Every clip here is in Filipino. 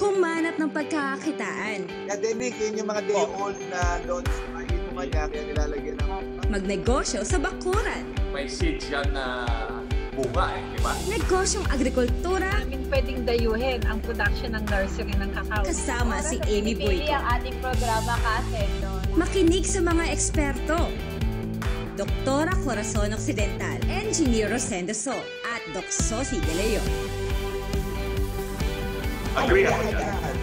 humanap ng pagkakakitaan, Academic, yun yung mga day-old na loans na inuman niya, kaya nilalagyan ng... magnegosyo sa bakuran, May seeds yan na bunga di ba? negosyong agrikultura, Namin pwedeng dayuhin ang production ng nursery ng kakao. kasama si Amy Pinipili Boyko. ang ating programa kasi doon. Makinig sa mga eksperto. Doktora Corazon Occidental, Engineer Rosendo So, at Doc Sophie De Leon. Agree ako dyan.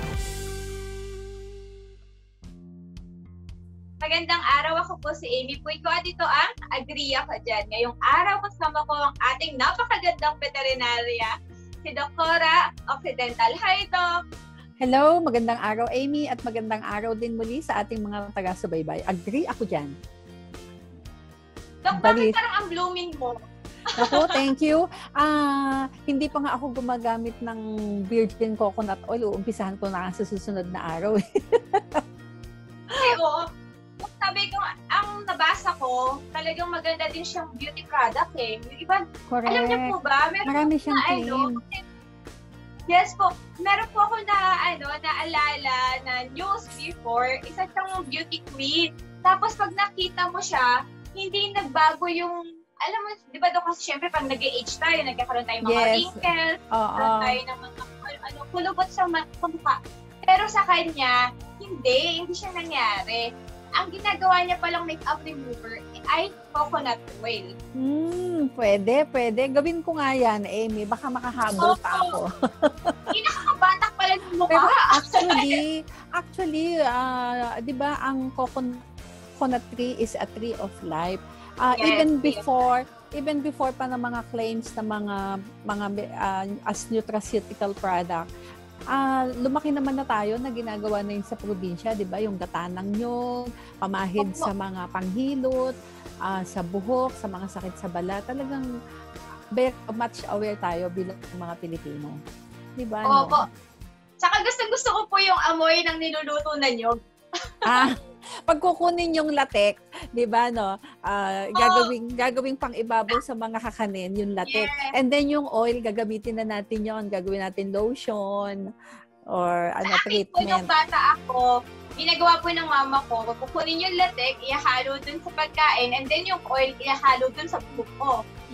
Magandang araw, ako po si Amy Boyko at ito ang Agree Ako Dyan. Ngayong araw kasama ko ang ating napakagandang veterinarya, si Doktora Occidental. Hi, Doc! Hello, magandang araw Amy at magandang araw din muli sa ating mga taga-subaybay. Agree ako dyan. Doc, bakit parang ang blooming mo? Ako, thank you. Hindi pa nga ako gumagamit ng virgin coconut oil. Uumpisahan ko na sa susunod na araw. Ay, oo. Sabi ko, ang nabasa ko, talagang maganda din siyang beauty product eh. Yung iba, Correct. alam niyo po ba? Marami siyang claim. Yes po. Meron po ako naalala na news before, isa siyang beauty queen. Tapos pag nakita mo siya, hindi nagbago yung, alam mo, di ba doon kasi syempre pag nag-age tayo, nagkakaroon tayo mga wrinkles, nagkakaroon tayo ng mga kulubot sa mukha. Pero sa kanya, hindi siya nangyari. Ang ginagawa niya palang makeup remover ay coconut oil. Pwede. Gawin ko nga yan, Amy. Baka makahabol pa ako. Hindi nakakabatak pala ng mukha. Pero actually, di ba ang coconut tree is a tree of life. Yes, Even before pa ng mga claims ng mga as nutraceutical product, lumaki naman na tayo na ginagawa na yun sa probinsya, di ba? Yung gatanang nyog, pamahid sa mga panghilot, sa buhok, sa mga sakit sa balat. Talagang very much aware tayo bilang mga Pilipino. Di ba? Opo. Saka gusto ko po yung amoy ng niluluto na nyog. Pag kukunin yung latek, di ba, no? Gagawing pang ibabaw sa mga kakanin, yung latek. Yes. And then yung oil, gagamitin na natin yon, gagawin natin lotion or treatment. Po, nung bata ako, ginagawa po ng mama ko, kukunin yung latek, ihalo dun sa pagkain, and then yung oil, ihalo dun sa buhok ko.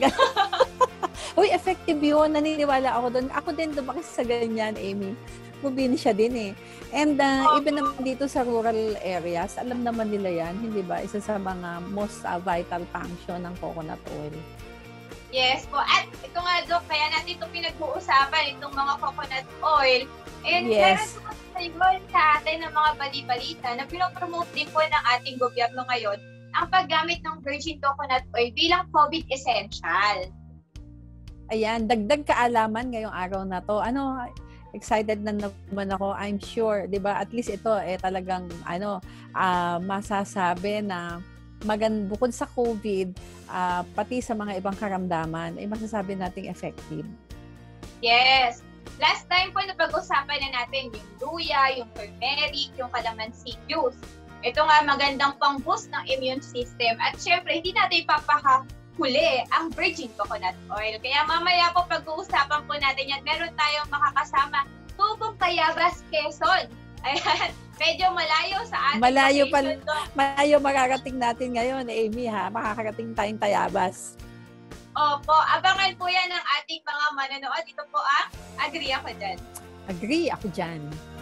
Uy, effective yun. Naniniwala ako doon. Ako din lumaki sa ganyan, Amy. Probinsya din eh. And even naman dito sa rural areas, alam naman nila yan, hindi ba? Isa sa mga most vital function ng coconut oil. Yes po. At ito nga, Dok, kaya natin itong pinag-uusapan, itong mga coconut oil. And Yes. meron sa atin ng mga bali-balita na pinopromote din po ng ating gobyerno ngayon ang paggamit ng virgin coconut oil bilang COVID essential. Ayan, dagdag kaalaman ngayong araw na to. Excited na naman ako, I'm sure, 'di ba? At least ito talagang masasabi na bukod sa COVID, pati sa mga ibang karamdaman, masasabi nating effective. Yes. Last time po napag-usapan na natin yung luya, yung turmeric, yung calamansi juice. Ito nga magandang pang-boost ng immune system. At syempre, hindi natin huli ang virgin coconut oil. Kaya mamaya po pag-uusapan po natin yan, meron tayong makakasama, Tubong Tayabas, Quezon. Ayan, medyo malayo sa ating location. Malayo makakarating natin ngayon, Amy, ha? Makakarating tayong Tayabas. Opo, abangan po yan ng ating mga manonood. Ito po ang Agree Ako Dyan. Agree ako dyan.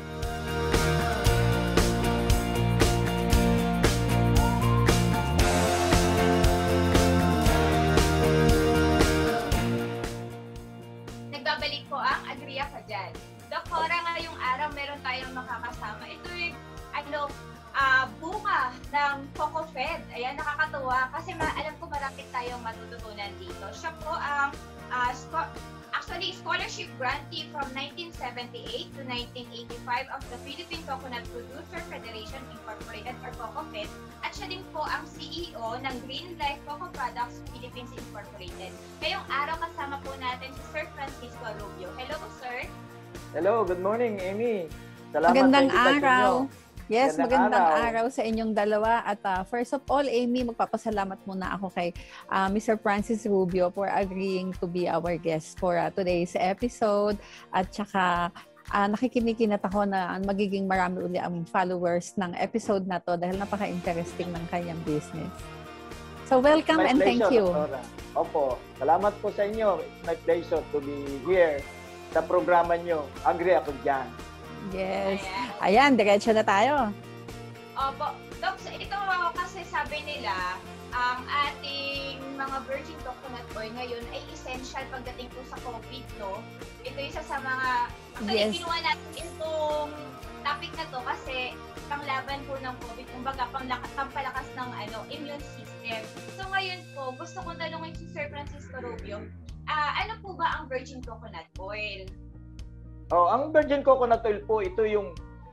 Nagbabalik po ang Agree Ako Dyan. Doktora, ngayong araw meron tayong makakasama. Ito yung bunga ng Coco Fed. Ayan, nakakatuwa kasi alam ko marami tayong matututunan dito. Siya po ang scholarship grantee from 1978 to 1985 of the Philippine Coconut Producer Federation Incorporated or Coco Fed. At siya din po ang CEO ng Green Life Coco Products Philippines Incorporated. Ngayong araw kasama po natin si Sir Francisco Rubio. Hello, sir. Hello, good morning, Amy. Salamat Magandang sa invitation araw. nyo. Yes, magandang araw sa inyong dalawa. At first of all, Amy, magpapasalamat muna ako kay Mr. Francis Rubio for agreeing to be our guest for today's episode. At saka nakikinikinat ako na magiging marami uli ang followers ng episode na to dahil napaka-interesting ng kanyang business. So welcome and thank you. Doktora. Opo, salamat po sa inyo. It's my pleasure to be here sa programa nyo. Agree ako dyan. Yes. Ayan, diretso na tayo. Opo. Doc, ito kasi sabi nila, ang ating mga virgin coconut oil ngayon ay essential pagdating po sa COVID, no? Ito isa sa mga, actually, kinuha natin itong topic na to kasi panglaban po ng COVID, kumbaga pampalakas ng immune system. So ngayon po, gusto kong tanungin si Sir Francisco Rubio, ano po ba ang virgin coconut oil? Ang virgin coconut oil po, ito yung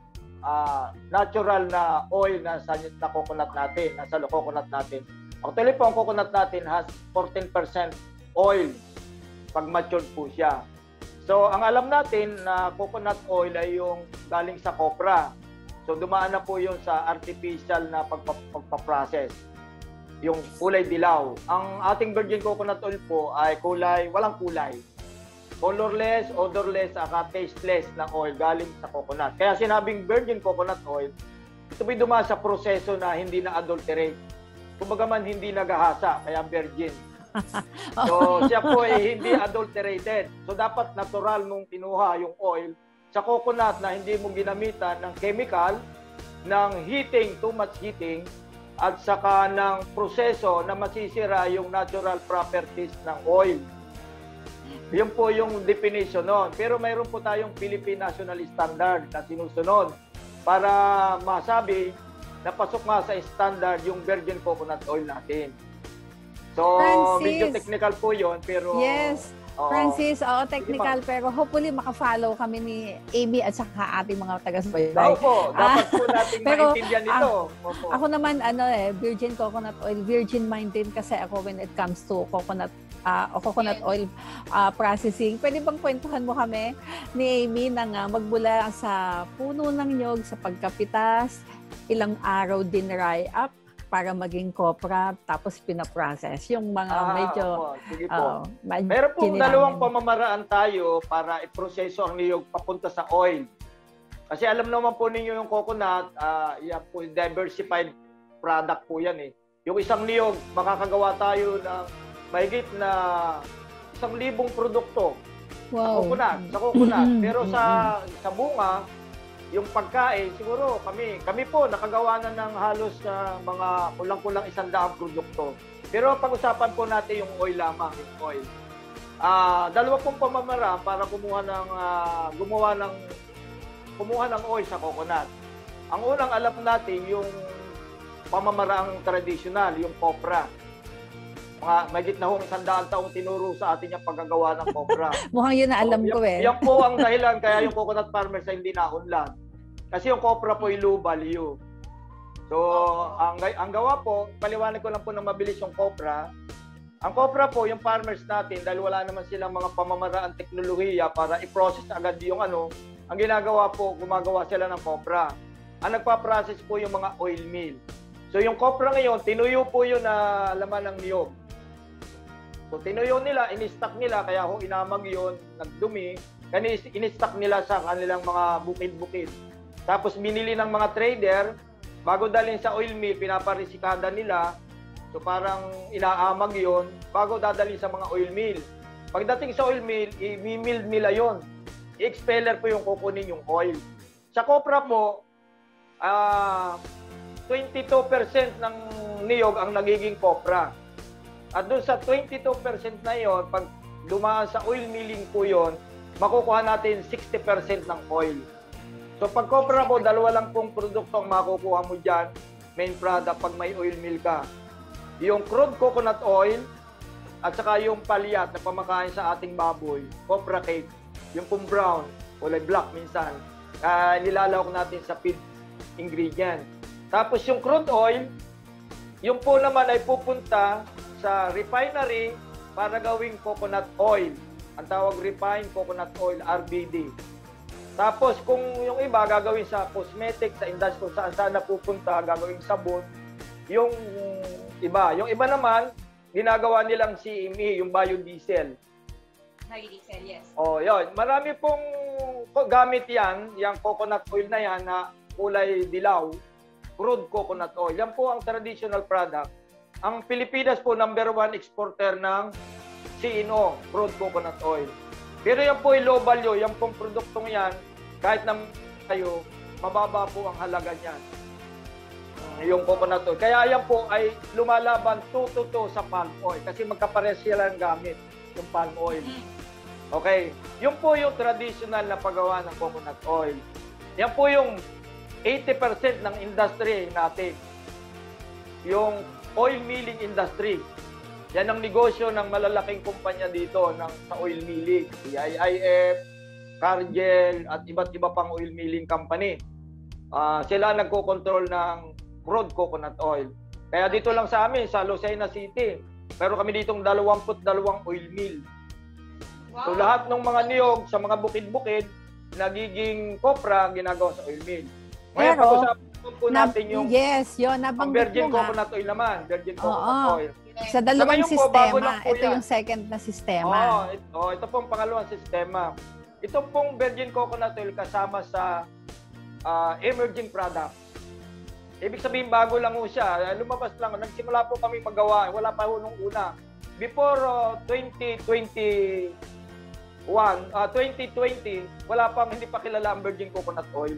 natural na oil na coconut natin, nasa coconut natin. Actually po, ang coconut natin has 14% oil pag matured po siya. So, ang alam natin na coconut oil ay yung galing sa copra. So, dumaan na po yun sa artificial na pagpaprocess. Yung kulay dilaw. Ang ating virgin coconut oil po ay walang kulay. Colorless, odorless, tasteless na oil galing sa coconut. Kaya sinabing virgin coconut oil, ito may dumaan sa proseso na hindi na adulterate. Kumbaga man hindi nagahasa, kaya virgin. So, siya po ay hindi adulterated. So, dapat natural mong kinuha yung oil sa coconut na hindi mo ginamitan ng chemical, ng heating, too much heating, at saka ng proseso na masisira yung natural properties ng oil. Yun po yung definition nun. Pero mayroon po tayong Philippine National Standard na sinusunod para masabi na pasok nga sa standard yung virgin coconut oil natin. So, Francis, medyo technical po yun, pero... Yes, Francis, technical, pero hopefully makafollow kami ni Amy at saka ating mga taga-subaybay. Opo, dapat po natin maintindihan ito. Ako naman, virgin coconut oil, virgin mind din kasi ako when it comes to coconut oil processing. Pwede bang kwentuhan mo kami ni Amy ng magmula sa puno ng nyog, sa pagkapitas, ilang araw din dry up para maging copra, tapos pinaprocess. Yung mga medyo... Sige po. Meron pong dalawang pamamaraan tayo para iproseso ang niyog papunta sa oil. Kasi alam naman po ninyo yung coconut, yan po, diversified product po yan eh. Yung isang niyog, makakagawa tayo ng mahigit na 1,000 produkto. Wow. Sa coconut. Pero sa bunga, yung pagkain, siguro kami po nakagawa na ng halos mga kulang-kulang 100 produkto. Pero pag-usapan po natin yung oil lamang, yung oil. Dalawa pong pamamaraan para kumuha ng oil sa coconut. Ang unang alam natin yung pamamaraang traditional, yung copra. Mahigit na 100 taong tinuro sa atin yung paggagawa ng copra. Mukhang yun na alam ko eh. Yan po ang dahilan kaya yung coconut farmers ay hindi naunlad. Kasi yung copra po ay low value. So, ang gawa po, paliwanag ko lang po na mabilis yung copra. Ang copra po, yung farmers natin, dahil wala naman silang mga pamamaraan teknolohiya para i-process agad yung ang ginagawa po, gumagawa sila ng copra. Ang nagpa-process po yung mga oil mill. So, yung copra ngayon, tinuyo po yun na laman ng niyog. So, tinuyo nila, in-stock nila, kaya inamag yun, nagdumi, kaya in-stock nila sa kanilang mga bukid-bukid. Tapos, binili ng mga trader, bago dalhin sa oil mill, pinaparesikada nila, so parang inaamag yun, bago dadalhin sa mga oil mill. Pagdating sa oil mill, i-mill nila yun. I-expeller po yung kukunin yung oil. Sa copra po, 22% ng niyog ang nagiging copra. At doon sa 22% na yon, pag dumaan sa oil milling po yon, makukuha natin 60% ng oil. So pag copra po, dalawa lang pong produkto ang makukuha mo dyan, main product pag may oil mill ka. Yung crude coconut oil at saka yung palyat na pamakain sa ating baboy, copra cake, yung pong brown, kulay black minsan, nilalawak natin sa feed ingredient. Tapos yung crude oil, yung po naman ay pupunta sa refinery para gawing coconut oil. Ang tawag refined coconut oil, RBD. Tapos kung yung iba gagawin sa cosmetic, sa industry, saan napupunta, gagawing sabon. Yung iba naman, ginagawa nilang CME, yung biodiesel. Biodiesel, yes. Yun. Marami pong gamit yan, yung coconut oil na yan na kulay dilaw, crude coconut oil. Yan po ang traditional product. Ang Pilipinas po, #1 exporter ng CNO, crude coconut oil. Pero yan po ay low value, yan pong produktong yan, kahit na tayo, mababa po ang halaga niyan. Yung coconut oil. Kaya yan po ay lumalaban 2-2 sa palm oil kasi magkapares sila ng gamit, yung palm oil. Okay. Yung po yung traditional na paggawa ng coconut oil. Yan po yung 80% ng industry natin. Yung oil milling industry. Yan ang negosyo ng malalaking kumpanya dito sa oil milling. CIIF, Cargill, at iba't iba pang oil milling company. Sila nagko-control ng crude coconut oil. Kaya dito lang sa amin, sa Lucena City, pero kami ditong 22 oil mill. Wow. So lahat ng mga niyog sa mga bukid-bukid, nagiging kopra ginagawa sa oil mill. Ngayon, Pero, pag-usapan po natin yung ang nabanggit virgin mo nga. coconut oil naman. Virgin coconut oil. Sa dalawang Sa ngayon po, bago sistema, lang po ito yan. yung second na sistema. Ito pong pangalawang sistema. Ito pong virgin coconut oil kasama sa emerging products. Ibig sabihin, bago lang po siya. Lumabas lang. Nagsimula po kami magawa. Wala pa po nung una. Before 2020, wala pang hindi pa kilala ang virgin coconut oil.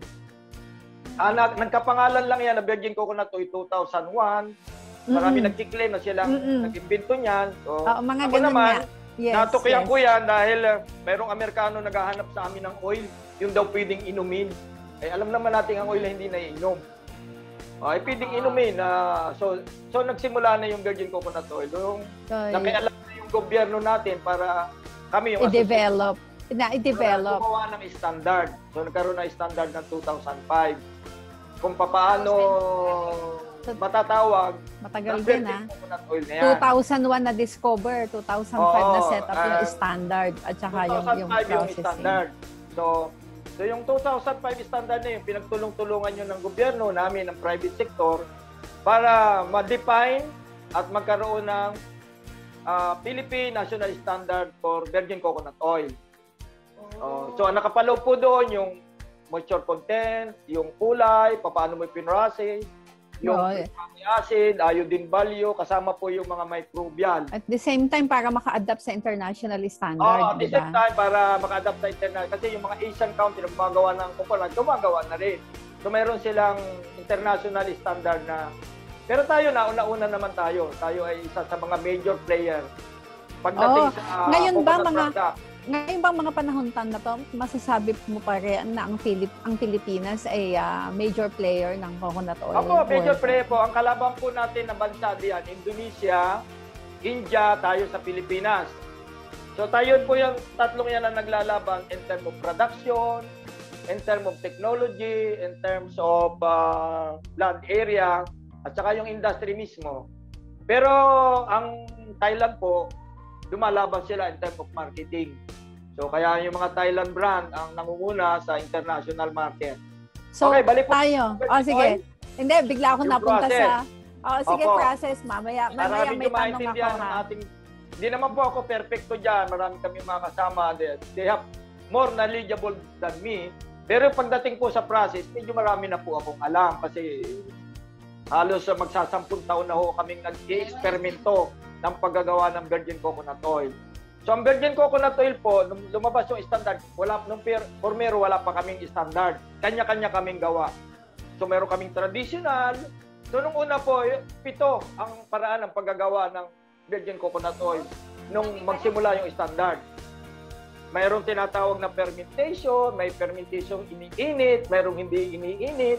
Nagkapangalan lang yan na virgin coconut oil 2001. Marami nagkiklaim na silang nag-imbento niyan. So, Mga ako ganun naman, nga. Yes, natukuyan ko yan dahil merong Amerikano naghahanap sa amin ng oil. Yung daw pwedeng inumin. Alam naman natin ang oil na hindi naiinom. Pwedeng inumin. So nagsimula na yung virgin coconut oil. Yung nakialam na yung gobyerno natin para kami yung i-develop. Gumawa ng standard. So nagkaroon na standard ng 2005. Kung paano matatawag. Matagal din oil na yan. 2001 na discover, 2005 na set up yung standard at saka yung 2005 processing. yung standard. So yung 2005 standard na yun, pinagtulong-tulungan yun ng gobyerno namin, ng private sector, para ma-define at magkaroon ng Philippine National Standard for Virgin Coconut Oil. So nakapaloob po doon yung moisture content, yung kulay, paano mo i-process, yung fatty acid, iodine value, kasama po yung mga microbial. At the same time, para maka-adapt sa international standard, at the same time, para maka-adapt sa international. Kasi yung mga Asian country na gumagawa ng coconut, gumagawa na rin. So mayroon silang international standard na. Pero tayo, nauna-una naman tayo. Tayo ay isa sa mga major player. Pagdating sa ngayon ba product. Ngayon bang mga panahon na to, masasabi mo pa rin na ang Pilipinas ay major player ng coconut oil? Ako, major player po. Ang kalaban po natin na bansa diyan, Indonesia, India, tayo sa Pilipinas. So tayo po yung tatlong yan na naglalaban in terms of production, in terms of technology, in terms of land area, at saka yung industry mismo. Pero ang Thailand po, lumalaban sila in terms of marketing. So kaya yung mga Thailand brand ang nangunguna sa international market. So, okay, balik po tayo. Sige. Hindi, bigla ako napunta process. Sige, process. Mamaya may tanong ako ha. Hindi naman po ako perfecto dyan. Marami kami mga kasama. They have more knowledgeable than me. Pero pagdating po sa process, medyo marami na po akong alam. Kasi halos magsasampung taon na ho kaming nag-i-eksperimento ng paggagawa ng virgin coconut oil. So ang virgin coconut oil po, nung lumabas yung standard, nung formero wala pa kaming standard. Kanya-kanya kaming gawa. So meron kaming traditional. So nung una po, 7 ang paraan ng paggagawa ng virgin coconut oil nung magsimula yung standard. Mayroong tinatawag na fermentation, may fermentation iniinit, mayroong hindi iniinit.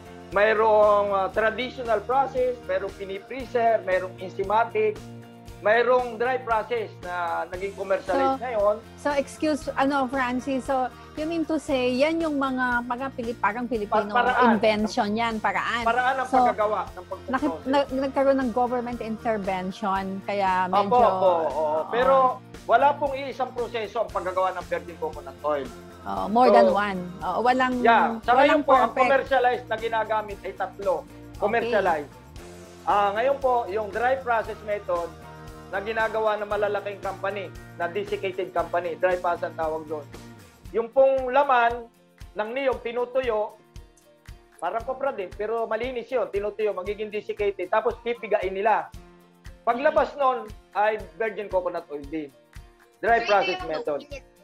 Mayroong traditional process, mayroong pini-freezer, mayroong enzymatic, mayroong dry process na naging commercialized ngayon. So, excuse, Francis, so, you mean to say, yan yung mga parang Filipino invention yan, paraan. Paraan ng paggagawa ng nagkaroon ng government intervention, kaya medyo... Pero wala pong iisang proseso ang paggagawa ng virgin coconut oil. More than one. Walang sa ngayon po, ang perfect. commercialized na ginagamit ay 3. Commercialized. Ngayon po, yung dry process method na ginagawa ng malalaking company, na desiccated company, dry process ang tawag doon. Yung pong laman ng niyog, tinutuyo, parang kopra din, pero malinis yun, tinutuyo, magiging desiccated, tapos pipigain nila. Paglabas nun, ay virgin coconut oil din. Dry process method.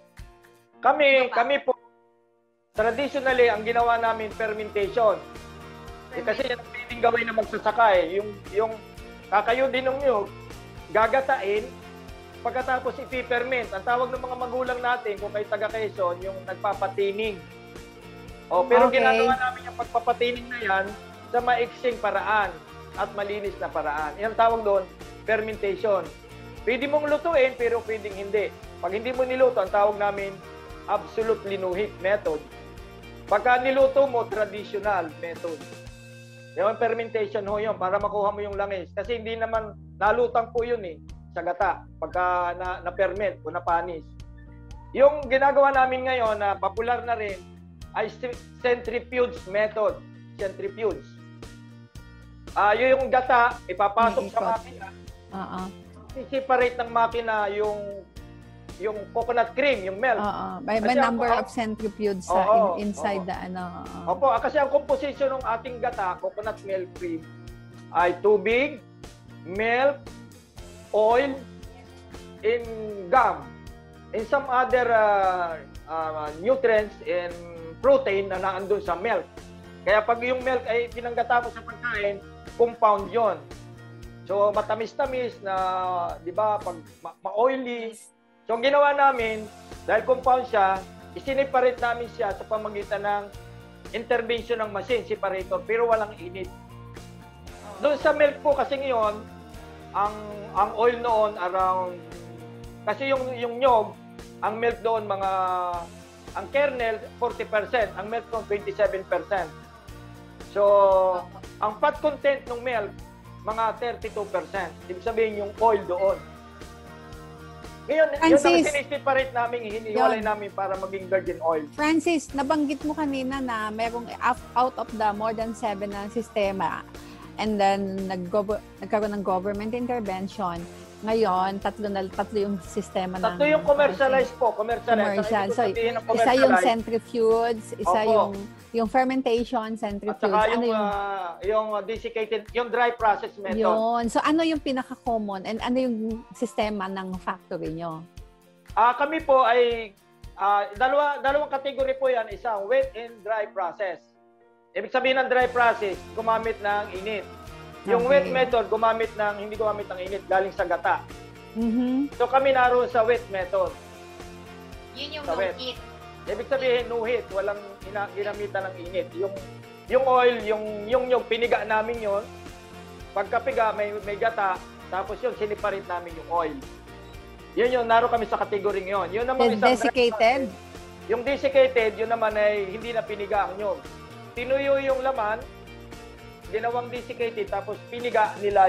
Kami po, traditionally, ang ginawa namin, fermentation. Kasi yan ang pwedeng gawin na magsasaka eh. Yung kakayo din ng niyog, gagatain, pagkatapos ipiperment. Ang tawag ng mga magulang natin, kung kayo taga Quezon, yung nagpapatining. Pero ginagawa namin yung pagpapatining na yan sa maiksing paraan at malinis na paraan. Yan tawag doon, fermentation. Pwede mong lutuin, pero pwedeng hindi. Pag hindi mo niluto, ang tawag namin, absolutely no heat method. Pagka niluto mo, traditional method. Yung fermentation ho yun, para makuha mo yung langis. Kasi hindi naman, nalutang po yun eh. Sa gata, pagka na-ferment o napanis. Yung ginagawa namin ngayon na popular na rin ay centrifuge method. Centrifuge. Yung gata, ipapasok sa makina. I-separate ng makina yung coconut cream, yung milk. May number of centrifuges inside the ano. Opo, kasi ang composition ng ating gata, coconut milk cream, ay tubig, milk, oil, in gum, and some other nutrients and protein na naandun sa milk. Kaya pag yung milk ay pinanggata mo sa pagkain, compound yon. So matamis-tamis na, di ba, pag ma-oily. So ang ginawa namin, dahil compound siya, isineparate namin siya sa pamagitan ng intervention ng machine, separator, pero walang init. Doon sa milk po kasi ngayon, ang oil noon around, kasi yung nyog, ang milk doon ang kernel 40%, ang milk doon 27%. So, ang fat content ng milk, mga 32%. Ibig sabihin yung oil doon. Ngayon, yun ang siniseparate namin, hinihiwalay namin para maging virgin oil. Francis, nabanggit mo kanina na merong out of the more than 7 na sistema, and then nagkaroon ng government intervention. Ngayon, tatlo yung sistema ng... Tatlo yung commercialized po. Commercial. So, isa yung centrifuge, isa yung fermentation, centrifuge. At saka yung desiccated, yung dry process method. Yun. So, ano yung pinaka-common and ano yung sistema ng factory nyo? Kami po ay dalawang category po yan. Isang wet and dry process. Ibig sabihin ng dry process, gumamit ng init. Yung wet method, hindi gumamit ng init, galing sa gata. So kami naroon sa wet method. Yun yung no heat. Ibig sabihin, no heat, walang ginamitan ng init. Yung oil, yung piniga namin yon. Pagkapiga, may gata, tapos yun, siniparate namin yung oil. Yun naroon kami sa category yun. Yun naman isang desiccated? Yung desiccated, yun naman ay hindi na piniga ang nyog. Tinuyo yung laman, ginawang desiccated, tapos piniga nila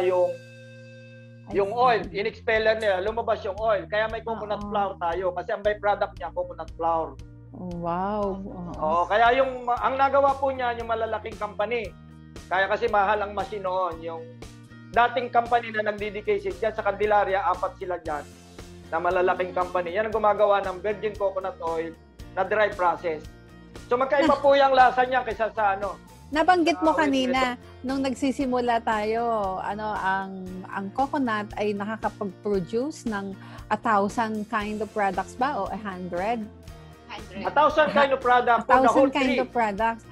yung oil. In-expeller nila, lumabas yung oil. Kaya may coconut flour tayo. Kasi ang byproduct niya, coconut flour. Wow. Kaya ang nagawa po niya, yung malalaking company. Kaya kasi mahal ang machine noon. Yung dating company na nagdedicate dyan sa Candelaria, 4 sila dyan, na malalaking company. Yan ang gumagawa ng virgin coconut oil na dry process. So magkaiba po yung lasa niya kaysa sa Nabanggit mo kanina, nung nagsisimula tayo, ang coconut ay nakakapag-produce ng 1,000 kind of products ba o 100? 1,000 kind of product. 1,000 kind of products.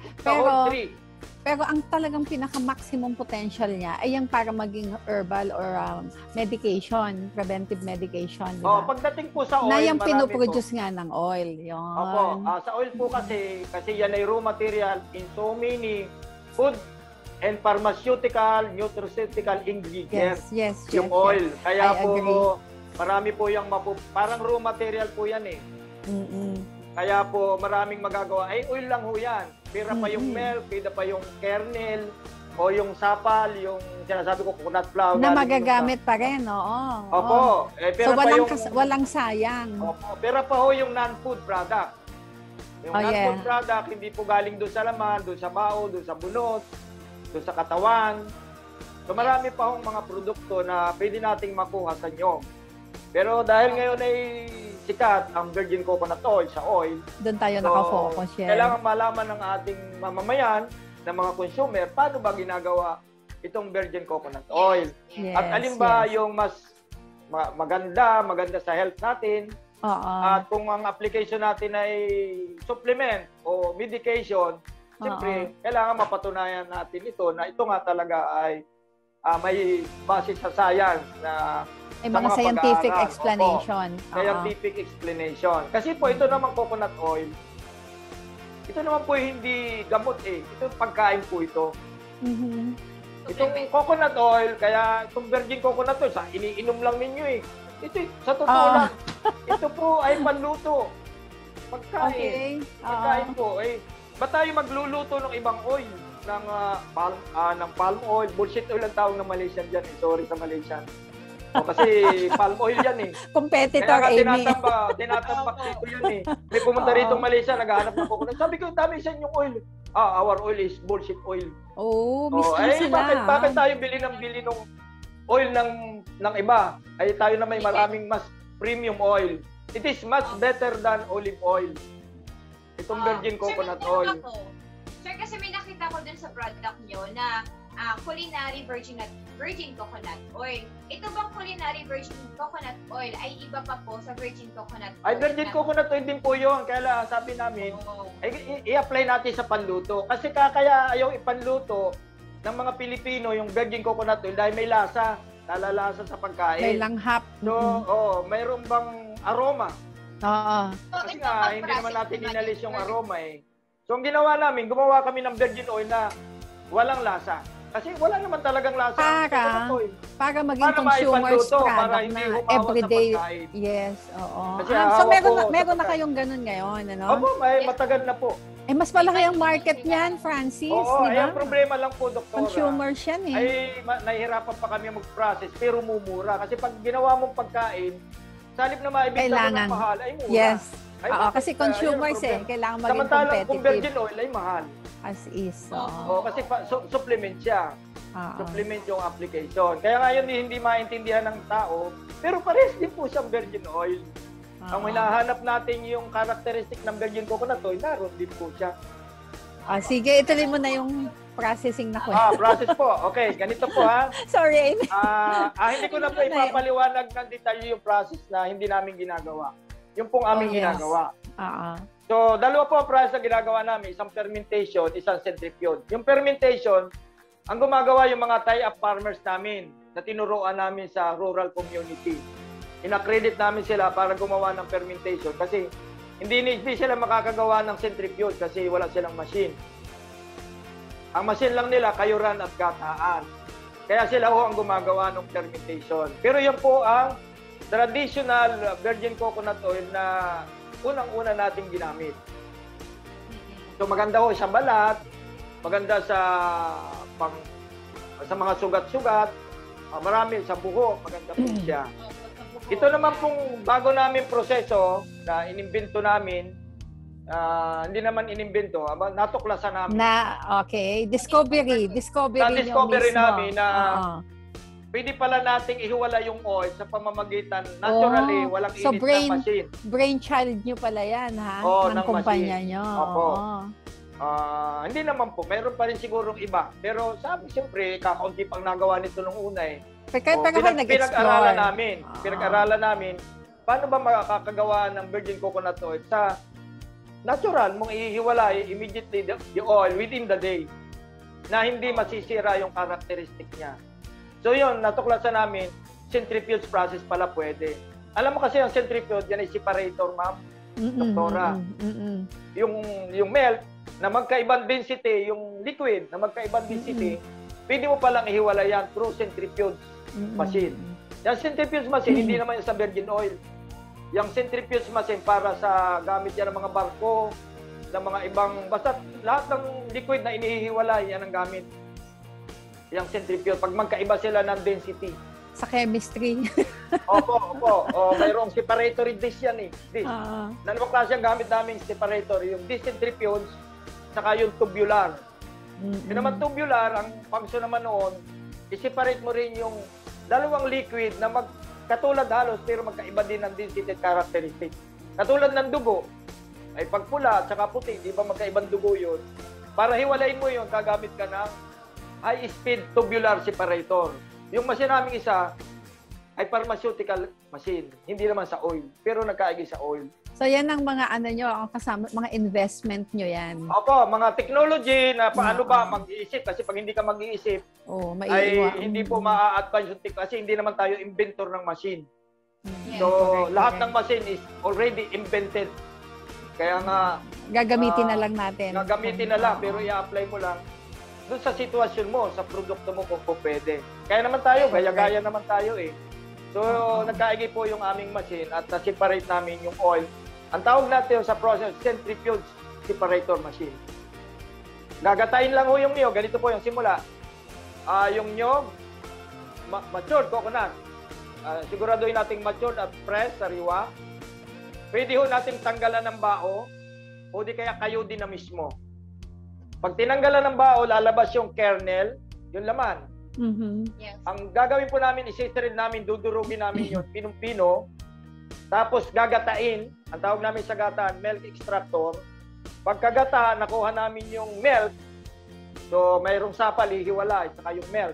Pero ang talagang pinaka-maximum potential niya ay yung para maging herbal or medication, preventive medication. Diba? Pagdating po sa oil, na yung pinoproduce nga ng oil. Yun. Opo. Sa oil po kasi yan ay raw material in so many food and pharmaceutical, nutraceutical ingredients. Yes. Yung oil. Yes. Kaya I agree. Marami po yung parang raw material po yan eh. Kaya po maraming magagawa. Ay, oil lang ho yan. Pira pa yung milk, pira pa yung kernel, o yung sapal, yung sinasabi ko, coconut flour. Na magagamit pa rin, oo. Opo. So, walang sayang. Opo. Pira pa ho yung non-food product. Yung non-food product, hindi po galing doon sa laman, doon sa bao, doon sa bunot, doon sa katawan. So, marami pa hong mga produkto na pwede nating makuha sa inyo. Pero dahil ngayon ay sikat ang virgin coconut oil sa oil. Doon tayo So, nakafocus. Yes. kailangan malaman ng ating mamamayan, ng mga consumer, paano ba ginagawa itong virgin coconut oil. Yes, At alin ba yes. yung mas maganda sa health natin. Oo. At kung ang application natin ay supplement o medication, siyempre, kailangan mapatunayan natin ito na ito nga talaga ay may base sa science na May mga scientific pag-aaral. explanation. Opo, scientific explanation. Kasi po, ito naman coconut oil, ito naman po hindi gamot eh. Ito pagkain po ito. Mhm. Itong coconut oil, kaya itong virgin coconut oil, iniinom lang ninyo eh. Ito, sa totoo lang, ito po ay panluto. Pagkain. Okay. Pagkain po. Eh, ba't tayo magluluto ng ibang oil? Ng palm oil. Bullshit oil ang tawag ng Malaysian dyan. Eh. Sorry sa Malaysian. O, kasi palm oil yan eh. Competitor, Kaya Amy. tinatambak dito yan eh. May pumunta rito ng Malaysia, naghahanap ng coconut. Sabi ko, dami sa inyong oil. Our oil is bullshit oil. Miskin sila. Bakit tayo bili ng oil ng iba? Ay tayo na may maraming mas premium oil. It is much better than olive oil. Itong virgin coconut oil. Sir, kasi may nakita ko dun sa product nyo na culinary virgin coconut oil. Ito bang culinary virgin coconut oil ay iba pa po sa virgin coconut oil? Ay, virgin coconut oil din po yun. Kaya sabi namin, i-apply natin sa panluto. Kasi kaya ayaw ipanluto ng mga Pilipino yung virgin coconut oil dahil may lasa. Nalalasa sa pagkain. May langhap. So, mayroon bang aroma? Oo. Kasi nga, hindi naman natin inalis yung aroma eh. So, ang ginawa namin, gumawa kami ng virgin oil na walang lasa. Kasi wala naman talagang lasa. Para maging consumer's product na everyday. Yes, oo. Kasi So, meron na kayong ganun ngayon, ano? Opo, may matagal na po. Mas malaki ang market niyan, Francis, Oo, di ba? ang problema lang po, Doktora. Consumers yan eh. Ay, nahihirapan pa kami mag-process, pero mumura. Kasi pag ginawa mong pagkain, sa halip na maibigay mo ng mahal, ay mura. Yes. Kasi consumers kailangan maging samantalang competitive. kung virgin oil ay mahal. As is. Oo, kasi supplement siya. Supplement yung application. Kaya ngayon hindi maintindihan ng tao, pero parehas din po siyang virgin oil. Ang hinahanap natin yung characteristic ng virgin coconut oil, naroon din po siya. Sige, ituloy mo na yung processing na ko. Process po. Okay, ganito po ha. Sorry, Amy. Hindi ko na po ipapaliwanag ng detalye yung process na hindi namin ginagawa. Yung pong aming ginagawa. So, dalawa po ang process na ginagawa namin. Isang fermentation, isang centrifuge. Yung fermentation, ang gumagawa yung mga tie-up farmers namin na tinuruan namin sa rural community. Ina-credit namin sila para gumawa ng fermentation kasi hindi sila makakagawa ng centrifuge kasi wala silang machine. Ang machine lang nila, kayuran at gataan. Kaya sila ang gumagawa ng fermentation. Pero yan po ang traditional virgin coconut oil na unang-una nating ginamit. So maganda ho sa balat, maganda sa mga sugat-sugat, marami sa buho, maganda po siya. Ito naman pong bago namin proseso na inimbento namin, hindi naman inimbento, natuklasan namin. Discovery Na-discovery namin na pwede pala nating ihiwala yung oil sa pamamagitan naturally, walang init na machine. Brainchild nyo pala yan, ha? ng kumpanya nyo. Opo. Hindi naman po, mayroon pa rin sigurong iba. Pero sabi, siyempre, kakaunti pang nagawa nito nung una eh. Pinag-aralan namin, paano ba makakagawa ng virgin coconut oil sa natural mong ihiwalay immediately the oil within the day na hindi masisira yung characteristic niya. So yun, natuklasan namin, centrifuge process pala pwede. Alam mo kasi ang centrifuge, yan ay separator, ma'am, doktora. Yung milk na magkaibang density, yung liquid na magkaibang density, pwede mo palang ihiwalay yan through centrifuge machine. Yung centrifuge machine, hindi naman yung sa virgin oil. Yung centrifuge machine para sa gamit yan ng mga barko, ng mga ibang, basta lahat ng liquid na inihiwalay, yan ang gamit. Yung centrifuge, pag magkaiba sila ng density. Sa chemistry. Opo. Mayroong separatory dish yan eh. Dish. Dalawang klase ang gamit namin separator. Yung dish centrifuge, saka yung tubular. Yung naman tubular, ang function naman noon, i-separate mo rin yung dalawang liquid na katulad halos pero magkaiba din ang density characteristics. Katulad ng dugo, ay pagpula at saka puti, di ba magkaibang dugo yun? Para hiwalayin mo yun, gagamit ka ng high-speed tubular separator. Yung machine namin isa ay pharmaceutical machine, hindi naman sa oil, pero nagkaigi sa oil. So yan ang mga ano nyo, ang kasama, mga investment nyo yan. Opo, mga technology na paano ba mag-iisip, kasi pag hindi ka mag-iisip, ay hindi po ma-advance yung kasi hindi naman tayo inventor ng machine. So, lahat ng machine is already invented. Kaya nga, gagamitin na lang natin. Gagamitin na lang, pero i-apply mo lang doon sa sitwasyon mo, sa produkto mo kung pwede. Kaya naman tayo, gaya-gaya naman tayo eh. So, nagkaigi po yung aming machine at na-separate namin yung oil. Ang tawag natin sa process, centrifuge separator machine. Gagatayin lang ho yung niyog. Ganito po yung simula. Yung niyog, matured coconut. Siguraduhin nating matured at fresh, sariwa. Pwede ho nating tanggalan ng bao o di kaya kayo din na mismo. Pag tinanggalan ng bao, lalabas yung kernel, yung laman. Yes. Ang gagawin po namin, isi-thread namin, dudurugin namin yun, pinong-pino. Tapos gagatain, ang tawag namin sa gataan, milk extractor. Pagkagata, nakuha namin yung milk. So, mayroong sapal, hihiwala, at saka yung milk.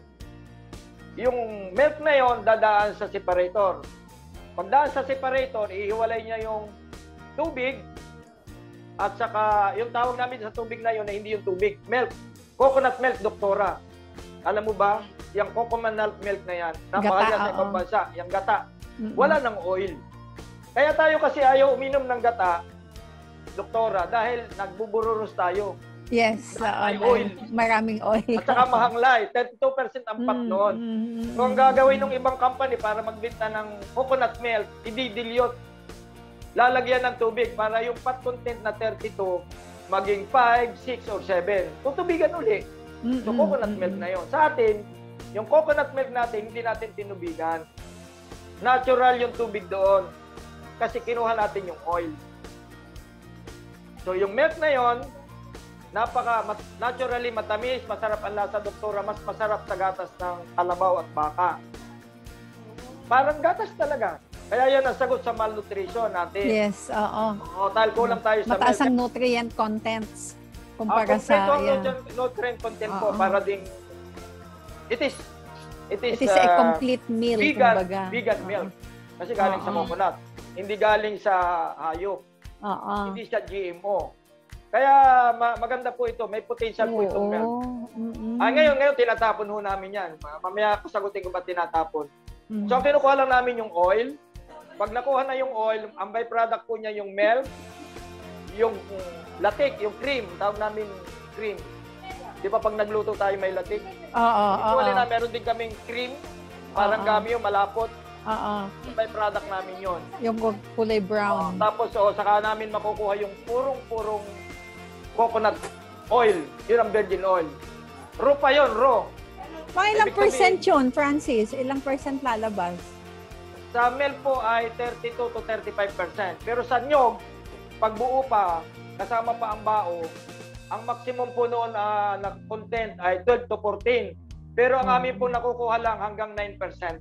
Yung milk na yon dadaan sa separator. Pagdaan sa separator, ihiwalay niya yung tubig at saka yung tawag namin sa tubig na yun na hindi yung tubig, milk. Coconut milk, doktora. Alam mo ba, yung coconut milk na yan, napakal yan sa ibang bansa, yung gata, wala ng oil. Kaya tayo kasi ayaw uminom ng gata, doktora, dahil nagbubururos tayo. Yes, oil. Maraming oil. At saka mahanglay, 32% ang fat noon. So ang gagawin ng ibang company para magbenta ng coconut milk, i-dilute. Lalagyan ng tubig para yung fat content na 32 maging 5, 6, or 7. Tutubigan uli. So coconut milk na yon. Sa atin, yung coconut milk natin, hindi natin tinubigan. Natural yung tubig doon. Kasi kinuha natin yung oil. So yung milk na yon, naturally matamis, masarap ang lasa, doktora, mas masarap sa gatas ng kalabaw at baka. Parang gatas talaga. Kaya yan ang sagot sa malnutrition natin. Yes, oo. Dahil kulang tayo sa mataas ang nutrient contents kumpara sa nutrient content po para ding it is a complete meal, kumbaga. Vegan milk. Kasi galing sa coconut. Hindi galing sa hayop. Hindi siya GMO. Kaya maganda po ito. May potential po itong milk. Ngayon tinatapon ho namin yan. Mamaya ko sagutin ko ba tinatapon. So, ang kinukuha lang namin yung oil. Pag nakuha na yung oil, ang byproduct po niya yung milk, yung latik, yung cream. Tawag namin cream. Di ba pag nagluto tayo may latik? Usually na meron din kaming cream. Parang gamyo, malapot. Yung byproduct namin yon. Yung kulay brown. Tapos, saka namin makukuha yung purong coconut oil. Yun ang virgin oil. Raw pa yun, raw. Mga ilang percent yun, Francis? Ilang percent lalabas? Sa milk po ay 32 to 35%. Pero sa nyog, pag buo pa, kasama pa ang bao, ang maximum po noon na content ay 12 to 14. Pero ang amin po nakukuha lang hanggang 9%.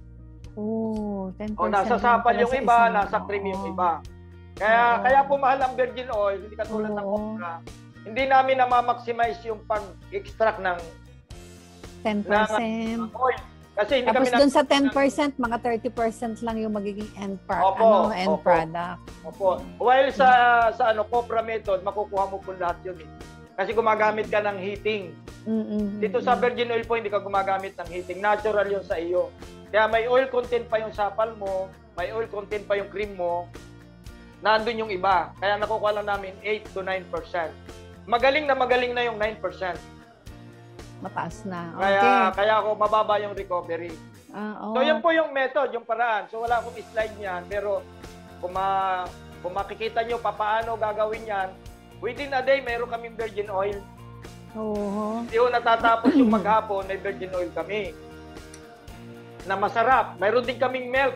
10%. Nasa sapal yung iba, nasa cream yung iba. Kaya po mahal ang virgin oil, hindi katulad ng okra. Hindi namin na-maximize yung pag-extract ng 10%. Oil. Kasi hindi tapos kami doon sa 10%, mga 30% lang yung magiging end product. Opo. While sa copra method, makukuha mo po lahat yun. Kasi gumagamit ka ng heating. Dito sa virgin oil po, hindi ka gumagamit ng heating. Natural yun sa iyo. Kaya may oil content pa yung sapal mo, may oil content pa yung cream mo, nandun yung iba. Kaya nakukuha lang namin 8 to 9%. Magaling na yung 9%. Mataas na. Okay. Kaya ako mababa yung recovery. So yan po yung method, yung paraan. So wala akong slide niyan, pero kung makikita nyo paano gagawin yan, within a day, mayroon kaming virgin oil. Hindi ko natatapos yung maghapon, may virgin oil kami. Na masarap. Mayroon din kaming milk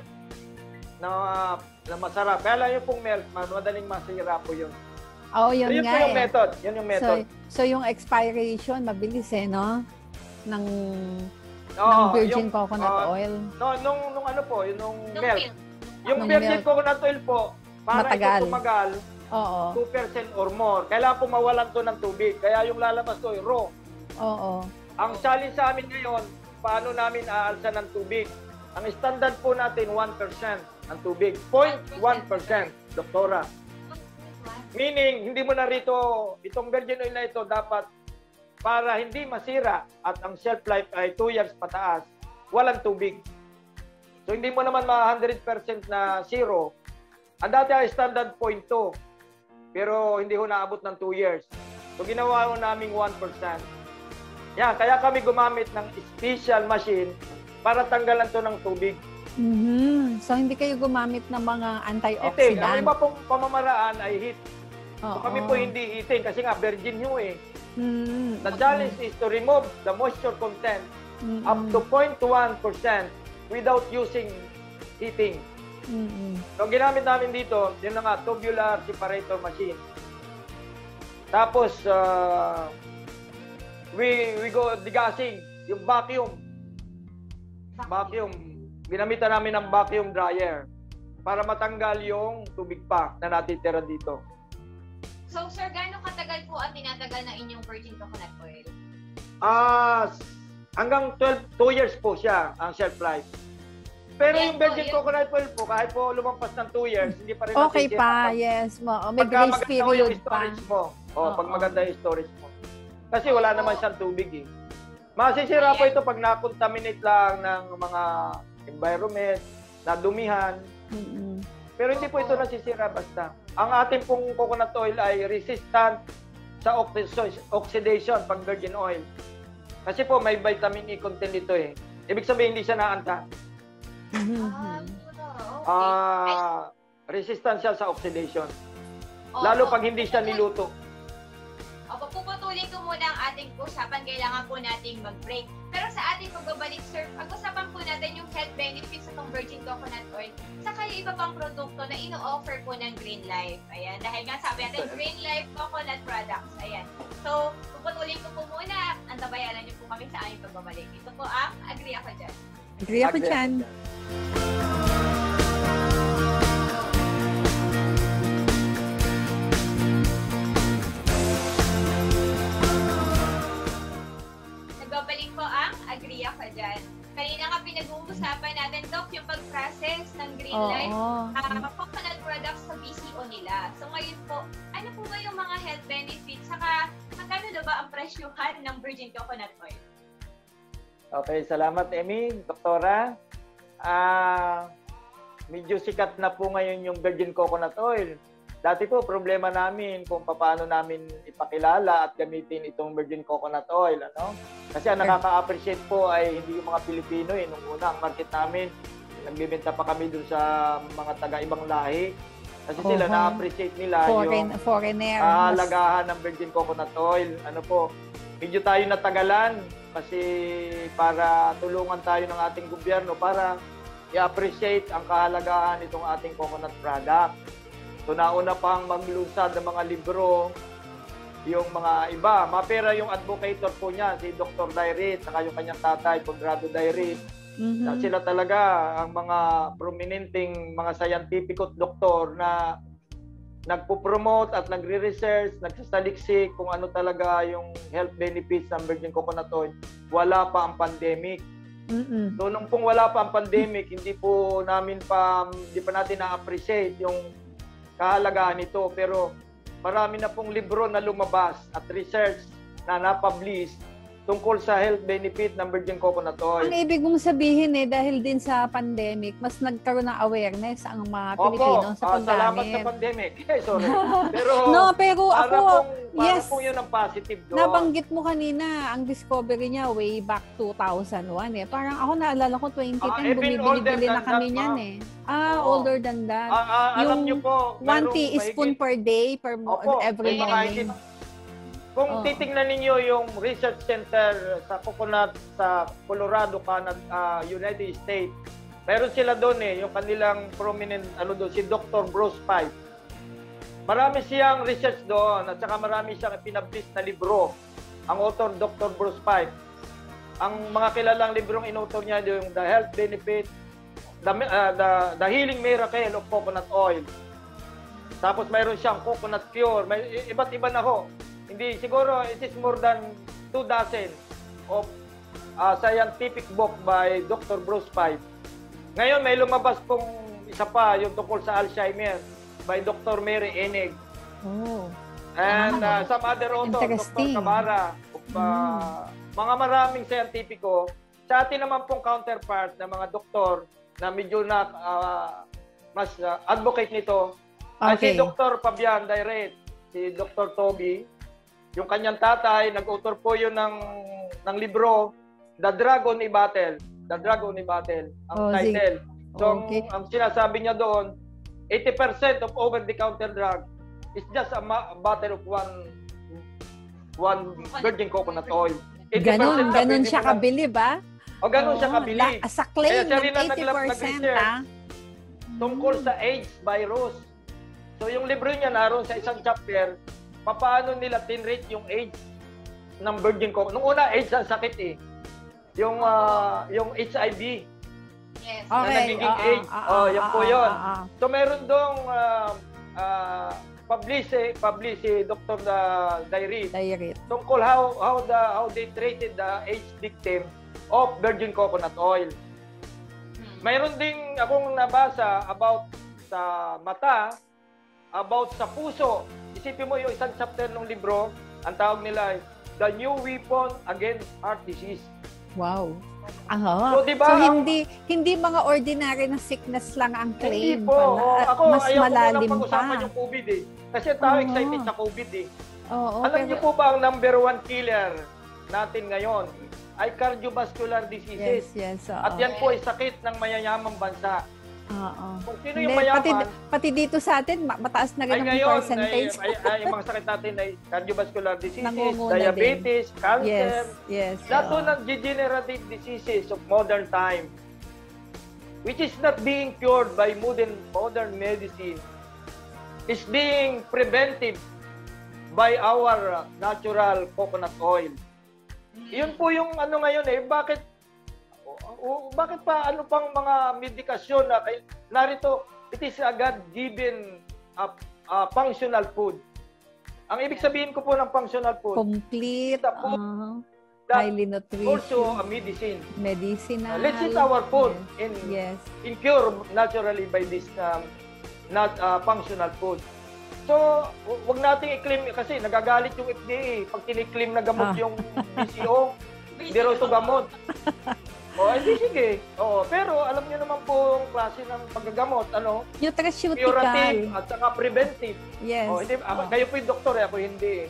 na masarap. Kaya lang yung pong milk, madaling masira po yun. Yun nga yung method. Yun yung method. So yung expiration, mabilis no? ng virgin coconut oil. No, nung ano po, nung Nung milk. milk. Yung Nung virgin milk. coconut oil po, para Matagal. ito tumagal, Oo. 2% or more. Kailangan po mawalan to ng tubig. Kaya yung lalabas to, raw. Oo. Ang challenge sa amin ngayon, paano namin aalsa ng tubig? Ang standard po natin, 1% ang tubig. 0.1%, doktora. Meaning, hindi mo na rito, itong virgin oil na ito, dapat para hindi masira at ang shelf life ay 2 years pataas, walang tubig. So, hindi mo naman 100% na zero. Ang dati ay standard 0.2, pero hindi ho naabot ng 2 years. So, ginawa ho namin 1%. Yan, kaya kami gumamit ng special machine para tanggalan to ng tubig. So, hindi kayo gumamit ng mga Heating. Ang antioxidant? iba pong pamamaraan ay heat. Oo. So, kami po hindi heating kasi nga virgin nyo eh. Mm. The challenge is to remove the moisture content up to 0.1% without using heating. So, ginamit namin dito, yun na nga, tubular separator machine. Tapos, we go degassing, yung vacuum. Ginamitan namin ng vacuum dryer para matanggal yung tubig pa na natitira dito. So, sir, gaano katagal po ang tinatagal ng inyong virgin coconut oil? Hanggang 2 years po siya ang shelf life. Pero Yes yung po, virgin yes. coconut oil po, kahit po lumampas ng 2 years, hindi pa rin Okay nasisira. pa, yes. May Pagka grace maganda ho period yung pa. storage mo. Pag Oo. maganda yung storage mo. Kasi wala naman siyang tubig eh. Masisira po ito pag na-contaminate lang ng mga environment, nadumihan. Pero hindi po ito nasisira basta. Ang ating pong coconut oil ay resistant sa oxidation pag virgin oil. Kasi po may vitamin E content ito eh. Ibig sabihin hindi siya naanta. Okay. Resistant siya sa oxidation. Opo. Lalo pag hindi siya niluto. Opo, puputulin ko muna ang ating usapan. Kailangan po nating mag-break. Pero sa ating pagbabalik, sir, pag-usapan po natin yung health benefits sa itong virgin coconut oil. Saka yung iba pang produkto na ino-offer po ng Green Life. Ayan, dahil nga sabi natin, Green Life coconut products. Ayan. So, puputulin ko po muna. Antabayanan niyo po kami sa aming pagbabalik. Ito po ang Agree Ako Dyan. Agree ako dyan. Nagbabalik po ang Agree Ako Dyan. Kanina nga pinag-uusapan natin, Doc, yung pag-process ng Green Life coconut products sa BCO nila. So ngayon po, ano po ba yung mga health benefits? Saka, magkano na ba ang presyuhan ng virgin coconut oil? Okay, salamat Emmy, doktora. Medyo sikat na po ngayon yung virgin coconut oil. Dati po, problema namin kung paano namin ipakilala at gamitin itong virgin coconut oil. Ano? Kasi ang nakaka-appreciate po ay hindi yung mga Pilipino. Nung una, ang market namin, nagbibenta pa kami dun sa mga taga-ibang lahi. Kasi sila na-appreciate nila yung foreigner. kahalagahan ng virgin coconut oil. Ano po, medyo tayo natagalan kasi para tulungan tayo ng ating gobyerno para i-appreciate ang kahalagahan nitong ating coconut product. So nauna pang maglunsad ng mga libro, yung mga iba. Mapera yung advocator po niya, si Dr. Dairit, saka yung kanyang tatay, Conrado Dairit. Sila talaga ang mga prominenteng mga scientific at doktor na nagpo-promote at nagre-research, nagsasaliksik kung ano talaga yung health benefits ng virgin coconut oil. Wala pa ang pandemic. So nung pong wala pa ang pandemic, hindi pa natin na-appreciate yung kahalagahan nito, pero marami na pong libro na lumabas at research na na-publish tungkol sa health benefit ng virgin coconut oil. Ang ibig mong sabihin dahil din sa pandemic, mas nagkaroon ng awareness ang mga Pilipino sa paggamit. Salamat sa pandemic. Sorry. Pero pero ako, yes, po yun ang positive doon. nabanggit mo kanina, ang discovery niya way back 2001 Parang ako naalala ko, 2010, bumibili na kami niyan older than that. Alam niyo po, 1 teaspoon per day, every morning. Kung titingnan ninyo yung research center sa coconut sa Colorado, Canada, United States, meron sila doon yung kanilang prominent doon, si Dr. Bruce Pipe. Marami siyang research doon at saka marami siyang pinablish na libro. Ang author, Dr. Bruce Pipe. Ang mga kilalang librong inauthor niya yung The Health Benefit, the Healing Miracle of Coconut Oil. Tapos mayroon siyang Coconut Cure. May iba't iba na ho. Hindi, siguro it is more than 2 dozen of scientific book by Dr. Bruce Pipe. Ngayon may lumabas pong isa pa, yung tungkol sa Alzheimer by Dr. Mary Enig. Oh. And some other author, Dr. Interesting. Camara. Mga maraming scientifico. Sa atin naman pong counterpart na mga doktor na medyo na mas advocate nito, ay si Dr. Fabian Dairet, si Dr. Toby. Yung kanyang tatay, nag-author po yun ng libro, The Dragon in Battle. The Dragon in Battle, ang title. So, ang sinasabi niya doon, 80% of over-the-counter drug is just a battle of one virgin coconut oil. Ganon siya kabili ba? O ganon siya kabili. Sa claim ng 80%, tungkol sa AIDS virus. So yung libro niya naroon sa isang chapter, paano nila tinrate yung AIDS ng virgin coconut. Nung una, AIDS ang sakit eh. Yung HIV. Yes. Na nagiging AIDS. Yan po yun. So meron dong publish Dr. Dairet tungkol how they treated the AIDS victim of virgin coconut oil. Mayroon ding akong nabasa about sa mata, about sa puso. Isipin mo yung isang chapter ng libro, ang tawag nila ay The New Weapon Against Heart Disease. Wow. So, diba, so hindi mga ordinary na sickness lang ang claim. Hindi po. Ako, mas ayaw malalim ko pag-usapan pa. yung COVID eh. Kasi tao excited sa COVID eh. Alam pero niyo po ba ang number 1 killer natin ngayon ay cardiovascular diseases. Yes. At yan po ay sakit ng mayayamang bansa. Kung sino yung Hindi, mayaman, pati dito sa atin, mataas na rin ang percentage. yung mga sakit natin ay cardiovascular diseases, Nangunguna diabetes, cancer, yes. lahat ng degenerative diseases of modern time, which is not being cured by modern medicine, is being prevented by our natural coconut oil. Yun po yung ano ngayon eh, bakit pa ano pang mga medikasyon na narito, it is a God-given functional food. Ang ibig sabihin ko po ng functional food, complete, highly nutritious, also a medicine. Medicinal. Let's eat our food yes. in cure naturally by this not functional food. So, wag nating i-claim kasi nagagalit yung FDA pag tiniklaim na gamot yung BCO. Hindi raw ito gamot. Hindi sige. Pero alam niyo naman po yung klase ng paggagamot, nutraceutical. Curative at saka preventive. Yes. Kayo po yung doktor, ako hindi.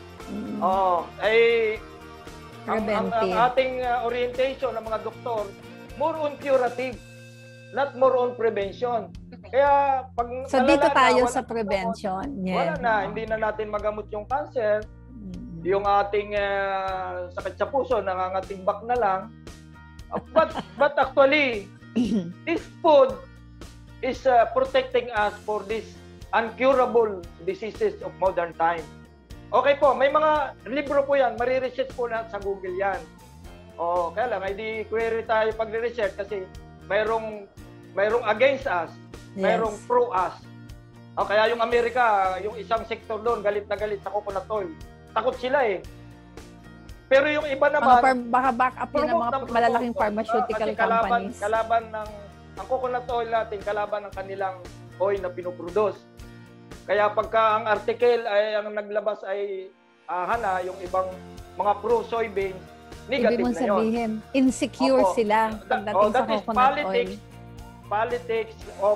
Ang ating orientation ng mga doktor, more on curative, not more on prevention. Kaya pag dito tayo sa prevention. Wala na, hindi na natin magamot yung cancer. Yung ating sakit sa puso, nangangatibak na lang. But actually, this food is protecting us for these uncurable diseases of modern time. Okay po, may mga libro po yan, mariresearch po na sa Google yan. Kaya lang, hindi query tayo pag-research kasi mayroong against us, mayroong pro us. Kaya yung Amerika, yung isang sektor doon, galit na galit sa coconut oil. Takot sila eh. Pero yung iba naman, baka back up yun ng mga malalaking pharmaceutical companies. Kalaban ng ang coconut oil natin, kalaban ng kanilang oil na pinuproduce. Kaya pagka ang article ay ang naglabas ay yung ibang mga pro-soybean, negative ibig mong na yun. sabihin, insecure sila pagdating sa coconut oil. Politics of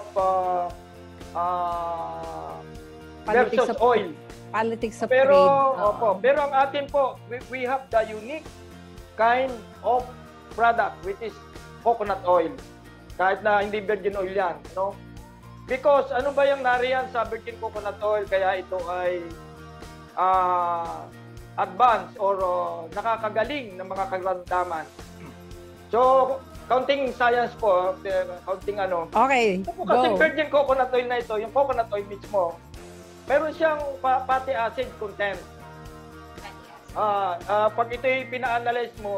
versus oil. Politics of pero, trade. Pero ang atin po, we have the unique kind of product which is coconut oil. Kahit na hindi virgin oil yan, no? Because ano ba yung nariyan sa virgin coconut oil kaya ito ay advanced or nakakagaling ng mga karamdaman. So, counting science po, counting Okay, kasi virgin coconut oil na ito, yung coconut oil mismo, meron siyang fatty acid content. Pag ito'y pina-analyze mo,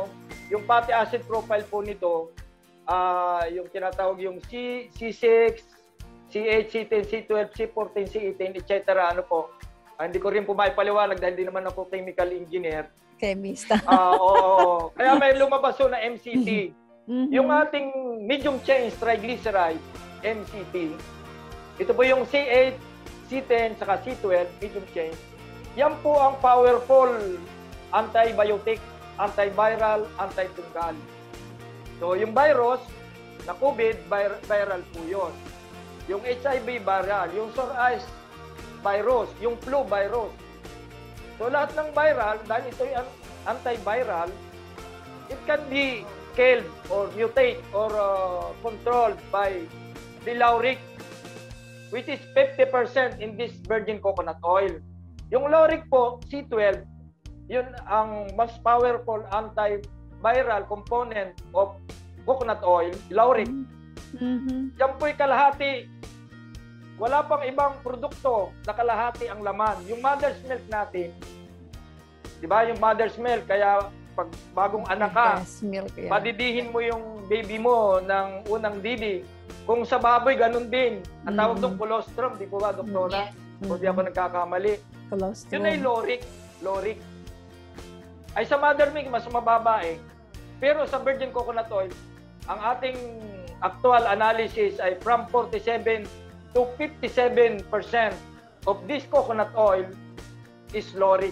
yung fatty acid profile po nito, yung tinatawag yung C6, C8, C10, C12, C14, C18, etc. Ano po, hindi ko rin po maipaliwanag dahil di naman ako chemical engineer. Chemist. Oo. Kaya may lumabas na MCT. Yung ating medium chain triglyceride, MCT, ito po yung C8, C10, saka C12, medium chain. Yan po ang powerful antibiotic, antiviral, antifungal. So, yung virus na COVID, viral po yun. Yung HIV viral, yung SARS virus, yung flu virus. So, lahat ng viral, dahil ito yung antiviral, it can be killed or mutate or controlled by the lauric, which is 50% in this virgin coconut oil. Yung lauric po, C12, yun ang mas powerful antiviral component of coconut oil, lauric. Yan po'y kalahati. Wala pang ibang produkto na kalahati ang laman. Yung mother's milk natin, di ba? Yung mother's milk, kaya pag bagong anak ka, milk, padidihin mo yung baby mo ng unang didi. Kung sa baboy, ganun din. Ang tawag doon, colostrum, di po ba, doktora? Kung di ako nagkakamali. Colostrum. Yun ay lauric. Ay sa mother milk, mas mababa eh. Pero sa virgin coconut oil, ang ating actual analysis ay from 47 to 57% of this coconut oil is lauric.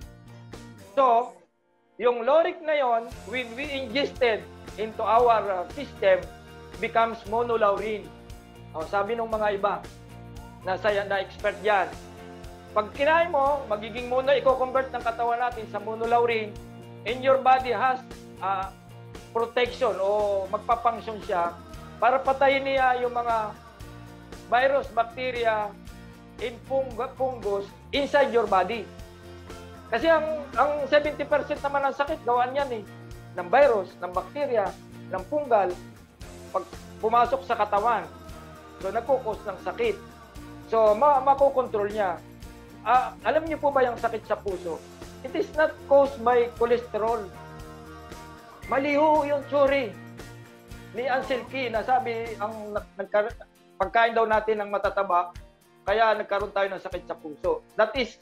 So, yung lauric na yon, when we ingested into our system, becomes monolaurin. Sabi ng mga iba na expert yan, pag kinain mo, magiging i-convert ng katawan natin sa monolaurin, and your body has protection o magpapunction siya para patayin niya yung mga virus, bacteria, and fungus inside your body. Kasi ang 70% naman ng sakit, gawaan yan ng virus, ng bacteria, ng fungal, pag pumasok sa katawan. So, nagkukos ng sakit. So, makokontrol niya. Alam niyo po ba yung sakit sa puso? It is not caused by cholesterol. Maliho yung tsuri ni Ansel Key na sabi pagkain daw natin ng matataba, kaya nagkaroon tayo ng sakit sa puso. That is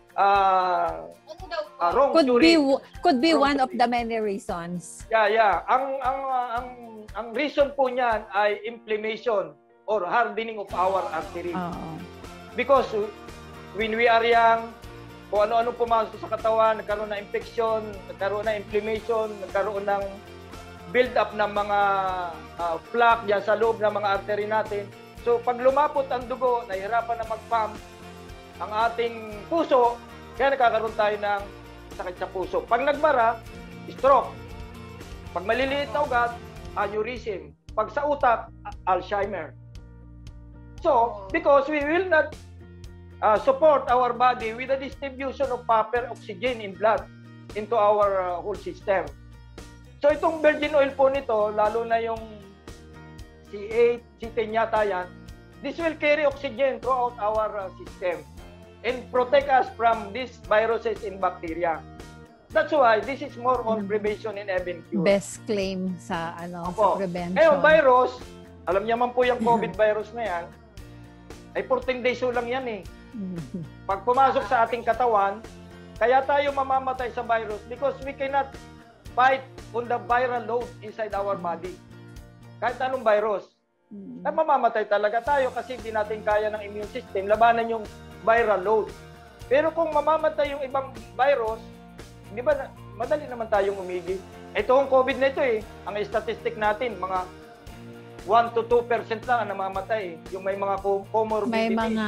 wrong theory. Could be one of the many reasons. Yeah. Ang reason po niyan ay inflammation or hardening of our artery. Because when we are young, kung ano-ano pumasok sa katawan, nagkaroon ng infection, nagkaroon ng inflammation, nagkaroon ng build-up ng mga plaque dyan sa loob ng mga artery natin. So, pag lumapot ang dugo, nahihirapan na mag-pump ang ating puso, kaya nagkakaroon tayo ng sakit sa puso. Pag nagbara, stroke. Pag maliliit na ugat, aneurysm. Pag sa utak, Alzheimer. So, because we will not support our body with the distribution of proper oxygen in blood into our whole system. So, itong virgin oil po nito, lalo na yung C8, C10 yata yan, this will carry oxygen throughout our system and protect us from these viruses and bacteria. That's why this is more on prevention and even cure. Best claim sa sa prevention. Ngayon, virus, alam niyo man po yung COVID virus na yan, ay 14 days lang yan Pag pumasok sa ating katawan, kaya tayo mamamatay sa virus because we cannot fight on the viral load inside our body. Kahit anong virus, ay mamamatay talaga tayo kasi hindi natin kaya ng immune system labanan yung viral load. Pero kung mamamatay yung ibang virus, di ba madali naman tayong umigi. Ito ang COVID na ito ang statistic natin, mga 1 to 2% lang ang namamatay. Yung may mga comorbidity. May mga,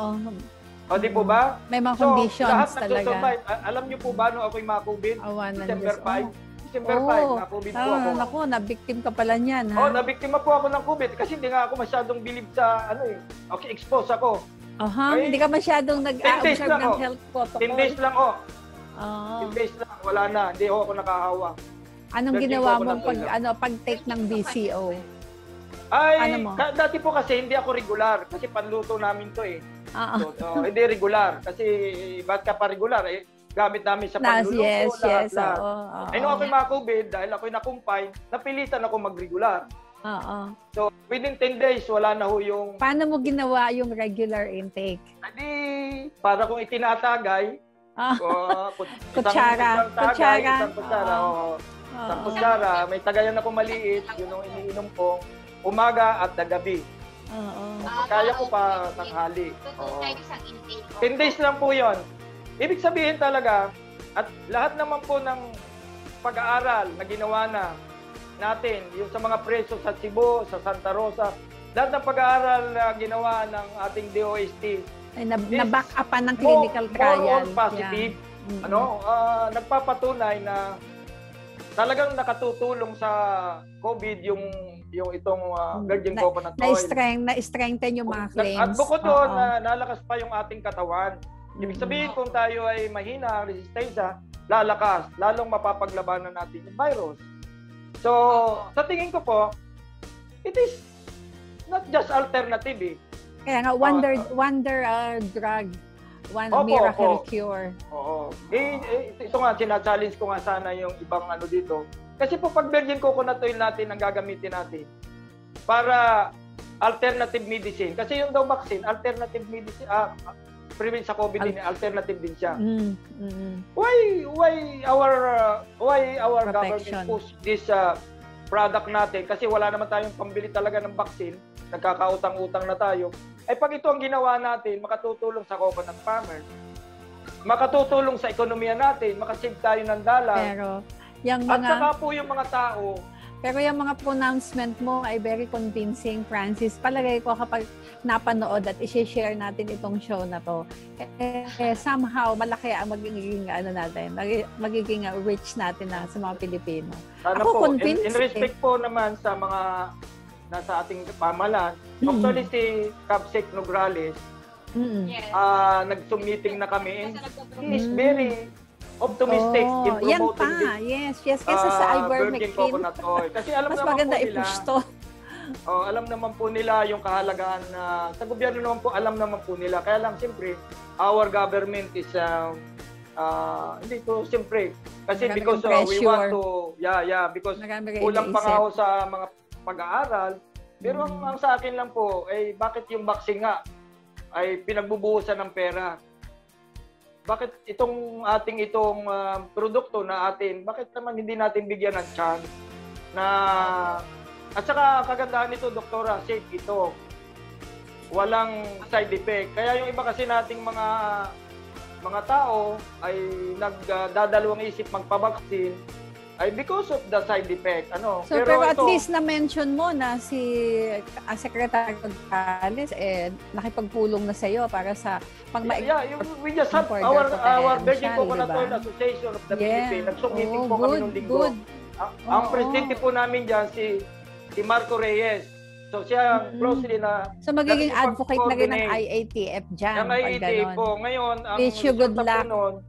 di po ba? May mga conditions lahat talaga. Alam niyo po ba nung ako'y ma-COVID? December 5. December 5, na-COVID po ako. Naku, nabiktim ka pala niyan, ha? Nabiktima po ako ng COVID kasi hindi nga ako masyadong believe sa, okay, expose ako. Hindi ka masyadong nag-observe ng health protocol. 10 days lang, 10 days lang, wala na. Hindi ako nakakahawa. Anong ginawa mo pag-take ng BCO? Dati po kasi hindi ako regular kasi panluto namin to So, hindi regular kasi ba't ka pa regular gamit namin sa pagluluto. Yes. lahat. Oo. Ay, nung ako'y ma-COVID, dahil ako'y na-confine, napilitan ako mag-regular. Oo. So, within 10 days, wala na ho yung... Paano mo ginawa yung regular intake? Adi, para kung itinatagay, Kutsara. Isang kutsara. May tagayan ako maliit, yun ang iniinom ko, umaga at gabi. Kaya ko pa tanghali. 10 days lang po yun. Ibig sabihin talaga, at lahat naman po ng pag-aaral na ginawa natin, yung sa mga preso sa Cebu, sa Santa Rosa, lahat ng pag-aaral na ginawa ng ating DOST, na-back upan ng clinical trial. More on positive. Nagpapatunay na talagang nakatutulong sa COVID yung itong virgin coconut oil. Na-strengthen yung mga claims. At bukod doon, nalakas pa yung ating katawan. Ibig sabihin kung tayo ay mahina, resistensya, lalakas, lalong mapapaglabanan natin yung virus. So, sa tingin ko po, it is not just alternative eh. Kaya nga, wonder drug. Miracle cure. Oo. Ito nga, sinachallenge ko nga sana yung ibang dito. Kasi po pag virgin coconut oil natin ang gagamitin natin para alternative medicine. Kasi yung daw vaccine, alternative medicine, prevent sa COVID din, alternative din siya. Why our government push this product natin? Kasi wala naman tayong pambili talaga ng vaccine. Nagkakautang-utang na tayo. Ay pag ito ang ginawa natin, makatutulong sa coconut farmer. Makatutulong sa ekonomiya natin, makasave tayo ng dollar. Pero yung mga, at saka po yung mga tao. Pero yung mga pronouncement mo ay very convincing, Francis. Palagay ko kapag napanood at i-share natin itong show na to, somehow malaki ang magiging reach natin sa mga Pilipino. Sana ako po, convinced. in respect po naman sa mga nasa ating pamahalaan, actually si Capsec Nograles, nag-meeting na kami and he is very optimistic in promoting this. Yes. Kasi sa virgin coconut oil. Kasi alam mas naman maganda po nila, i-push to. alam naman po nila yung kahalagahan na sa gobyerno naman po, alam naman po nila. Kaya lang siyempre, our government is hindi to siyempre. Kasi because we want to, because kulang pa nga ako sa mga pag-aaral. Pero ang sa akin lang po, ay bakit yung vaccine nga ay pinagbubuhusan ng pera? Bakit itong produkto na atin, bakit naman hindi natin bigyan ng chance na, at saka kagandahan nito, Doktora, safe ito. Walang side effect. Kaya yung iba kasi nating mga tao ay nagdadalawang isip magpabaksin ay because of the side effect. So, pero at least na-mention mo na si Secretary Gonzales nakipagpulong na sa iyo para sa we just have our Virgin Coconut Oil Association of the Philippines. Nag-meeting po kami nung linggo. Ang presidente po namin diyan si Marco Reyes. So siya closely na magiging advocate na rin ng IATF diyan. Ang IATF po ngayon ang good luck.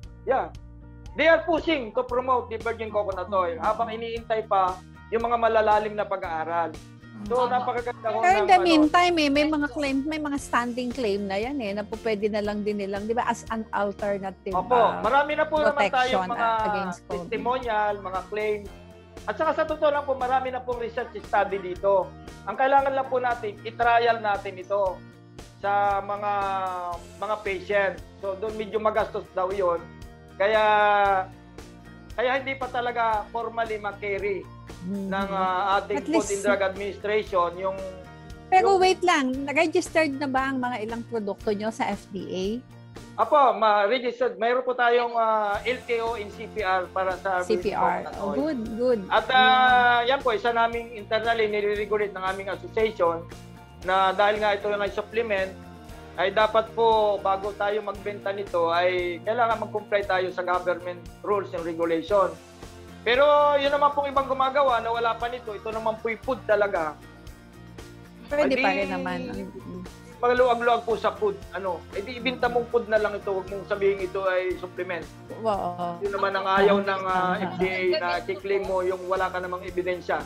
They are pushing to promote the virgin coconut oil habang iniintay pa yung mga malalalim na pag-aaral. So, napakaganda ko. Pero in the meantime, may mga standing claim na yan na pwede na lang din nilang, di ba, as an alternative. Opo, marami na po naman tayong mga testimonial, mga claims. At saka sa totoo lang po, marami na pong research study dito. Ang kailangan lang po natin, i-trial natin ito sa mga patient. So, doon medyo magastos daw yun. Kaya hindi pa talaga formally ma-carry ng ating Food and Drug Administration Pero wait lang, registered na ba ang mga ilang produkto nyo sa FDA? Apo, ma-registered. Mayroon po tayong LTO in CPR para sa CPR. Good. At yan po, isa naming internally nire-regulate ng aming association na dahil nga ito yung supplement, ay dapat po bago tayo magbenta nito ay kailangan mag-comply tayo sa government rules and regulation. Pero yun naman pong ibang gumagawa na wala pa nito, ito naman po food talaga. Pwede pa rin naman. Magluag-luag po sa food. Di ibinta mong food na lang ito, huwag mong sabihin ito ay supplement. Wow. Yun naman ang ayaw ng FDA na i-claim mo yung wala ka namang ebidensya.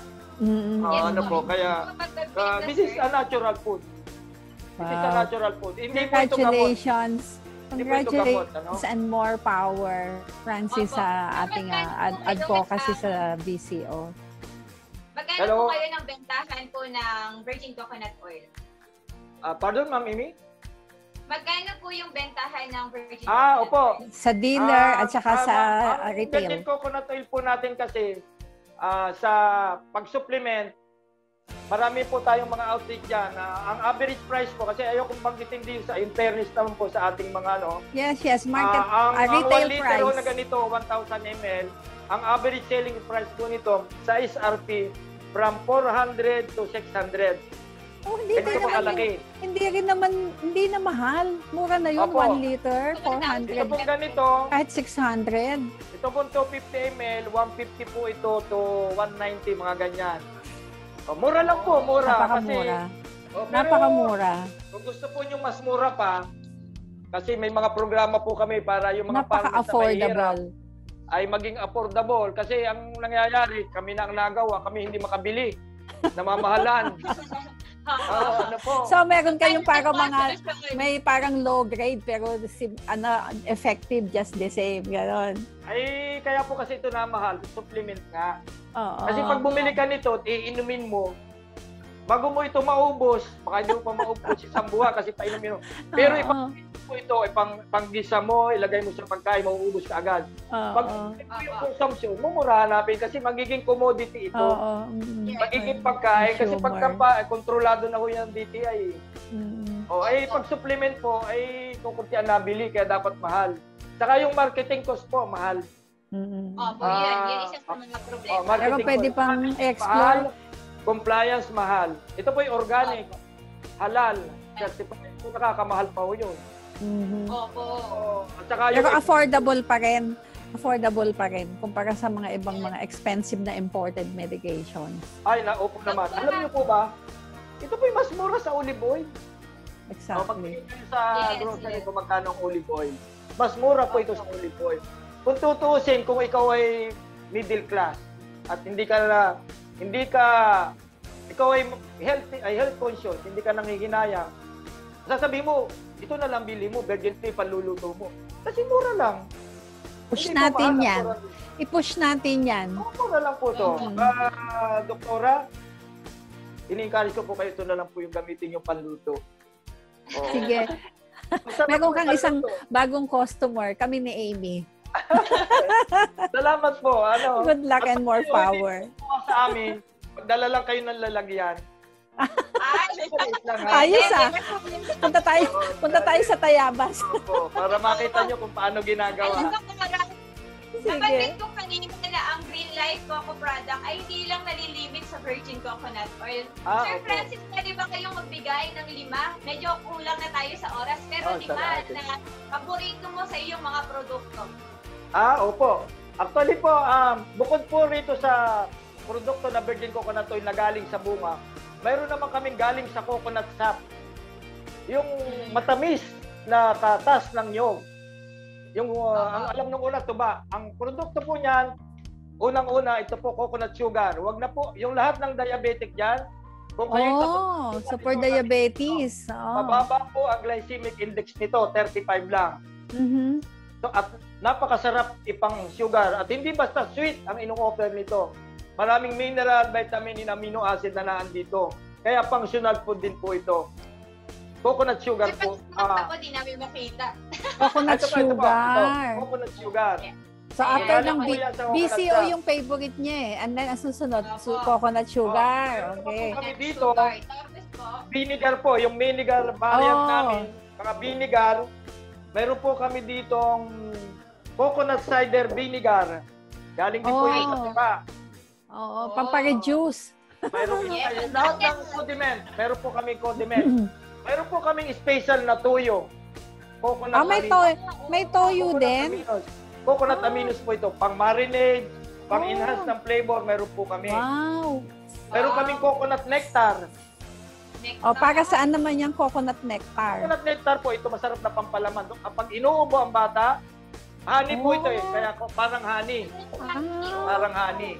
Kaya this is a natural food. It is a natural food. Hindi Congratulations. Hindi po ito gamot, Congratulations and more power, Francis, Opo. sa ating advocacy sa BCO. Magkano Hello? po kayo ng bentahan po ng virgin coconut oil? Pardon, Ma'am Amy? Magkano po yung bentahan ng virgin Opo. Sa dealer at saka sa retail. Virgin coconut oil po natin kasi sa pag-supplement, marami po tayong mga outlet dyan. Ang average price po, kasi ayoko banggitin din sa fairness naman po sa ating mga Yes, market, ang retail 1 liter price. na ganito, 1,000 ml, ang average selling price po nito sa SRP from 400 to 600. Oh, hindi Ganito naman, kalaki. hindi na mahal. Mura na yun, Opo. 1 liter, Ito 400. pong ganito, Kahit 600. ito pong 250 ml, 150 po ito to 190, mga ganyan. Mura lang po, mura. Napakamura. Pero Napakamura. kung gusto po nyo mas mura pa, kasi may mga programa po kami para yung mga farmers na mahirap Napaka-affordable. ay maging affordable. Kasi ang nangyayari, kami na ang nagawa, kami hindi makabili. Namamahalan. Ano po? So, meron kayong parang may parang low grade pero effective just the same. Ganon. Ay, kaya po kasi ito na mahal. Supplement nga. Oo. Kasi pag bumili ka nito at iinumin mo, bago mo ito maubos, baka hindi mo pa maubos isang buwan kasi painumin mo. Pero Oo. ipang mo ito, panggisa mo, ilagay mo sa pagkain, mauubos ka agad. Oo. Pag ito yung consumption, mumura hanapin kasi magiging commodity ito. Oo. Magiging pagkain kasi Consumer. pagka kontrolado na ho yung DTI. Mm. O ay pag supplement po ay kukuntian nabili kaya dapat mahal. Saka yung marketing cost po mahal. Mm. Opo, yan isa sa mga problema. Pero Marketing pwede cost, pang mahal, explore. compliance mahal. Ito po yung organic, halal, certified. Ito nakakamahal pa ho yun. Mhm. Opo. At saka yung Pero affordable pa rin. Affordable pa rin kumpara sa mga ibang mga expensive na imported medications. ay naupo naman. Alam niyo po ba? Ito po yung mas mura sa olive oil. Exactly. Pag-tingin kayo sa Yes, grocery yes. kung magkano ang olive oil. Mas mura po ito sa olive oil. Kung tutuusin, kung ikaw ay middle class at ikaw ay health conscious, hindi ka nangihinayang, sasabihin mo, ito na lang bili mo, virgin tea, panluluto mo. Kasi mura lang. Push Hindi po natin mahal, yan. mura. I-push natin yan. Mura lang po to. Doktora, ini-encourage ko po kayo, ito na lang po yung gamitin yung panluto. Oh. Sige. Masarap Meron po kang yung isang panluto. bagong customer. Kami ni Amy. Salamat po. Good luck and more power. Sa amin, magdala lang kayo ng lalagyan. Maliit lang, ha? Ayos Punta tayo sa Tayabas. Opo, para makita nyo kung paano ginagawa. Nabanggit ko kanina na ang Green Life Coco product ay hindi lang nalilimit sa virgin coconut oil. Sir Opo. Francis, pwede ba kayong magbigay ng 5? Medyo kulang na tayo sa oras, pero 5 salamat. na paborito mo sa iyong mga produkto. Opo. Actually po, bukod po rito sa produkto na virgin coconut oil na galing sa bunga, mayroon naman kaming galing sa coconut sap. Yung matamis na tatas ng nyog. Yung ang alam nung una tuba, ang produkto po niyan, unang-una ito po coconut sugar. Wag na po yung lahat ng diabetic diyan. Kung kayo So for diabetes. mababa po ang glycemic index nito, 35 lang. Mhm. So, at napakasarap ipang sugar at hindi basta sweet ang ino-offer nito. Maraming mineral, vitamin, and amino acid na naandito. Kaya functional food din po ito. Coconut sugar po. Ako, di namin makita. Coconut Ito po, sugar. coconut sugar. So after Galing ng po yan sa coconut BCO sap. yung favorite niya eh. And then ang susunod, coconut sugar. Okay. Kami dito, Tapos po, vinegar po, yung vinegar variant Oh. namin, mga vinegar, meron po kami ditong coconut cider vinegar. Galing din po Oh. yun sa tiba. Oo, pampareduce. Mayroon po Yes. tayo. Lahat ng condiment, meron po kami condiment. Meron po kaming special na tuyo. Coconut May toyo coconut din. aminos. Coconut aminos po ito. Pang marinade, pang Oh. enhance ng flavor, meron po kami. Wow. Meron kaming coconut nectar. next O para saan naman yung coconut nectar? Coconut nectar po, ito masarap na pampalaman. Kapag inuubo ang bata, honey po ito eh. Kaya parang honey. Parang honey.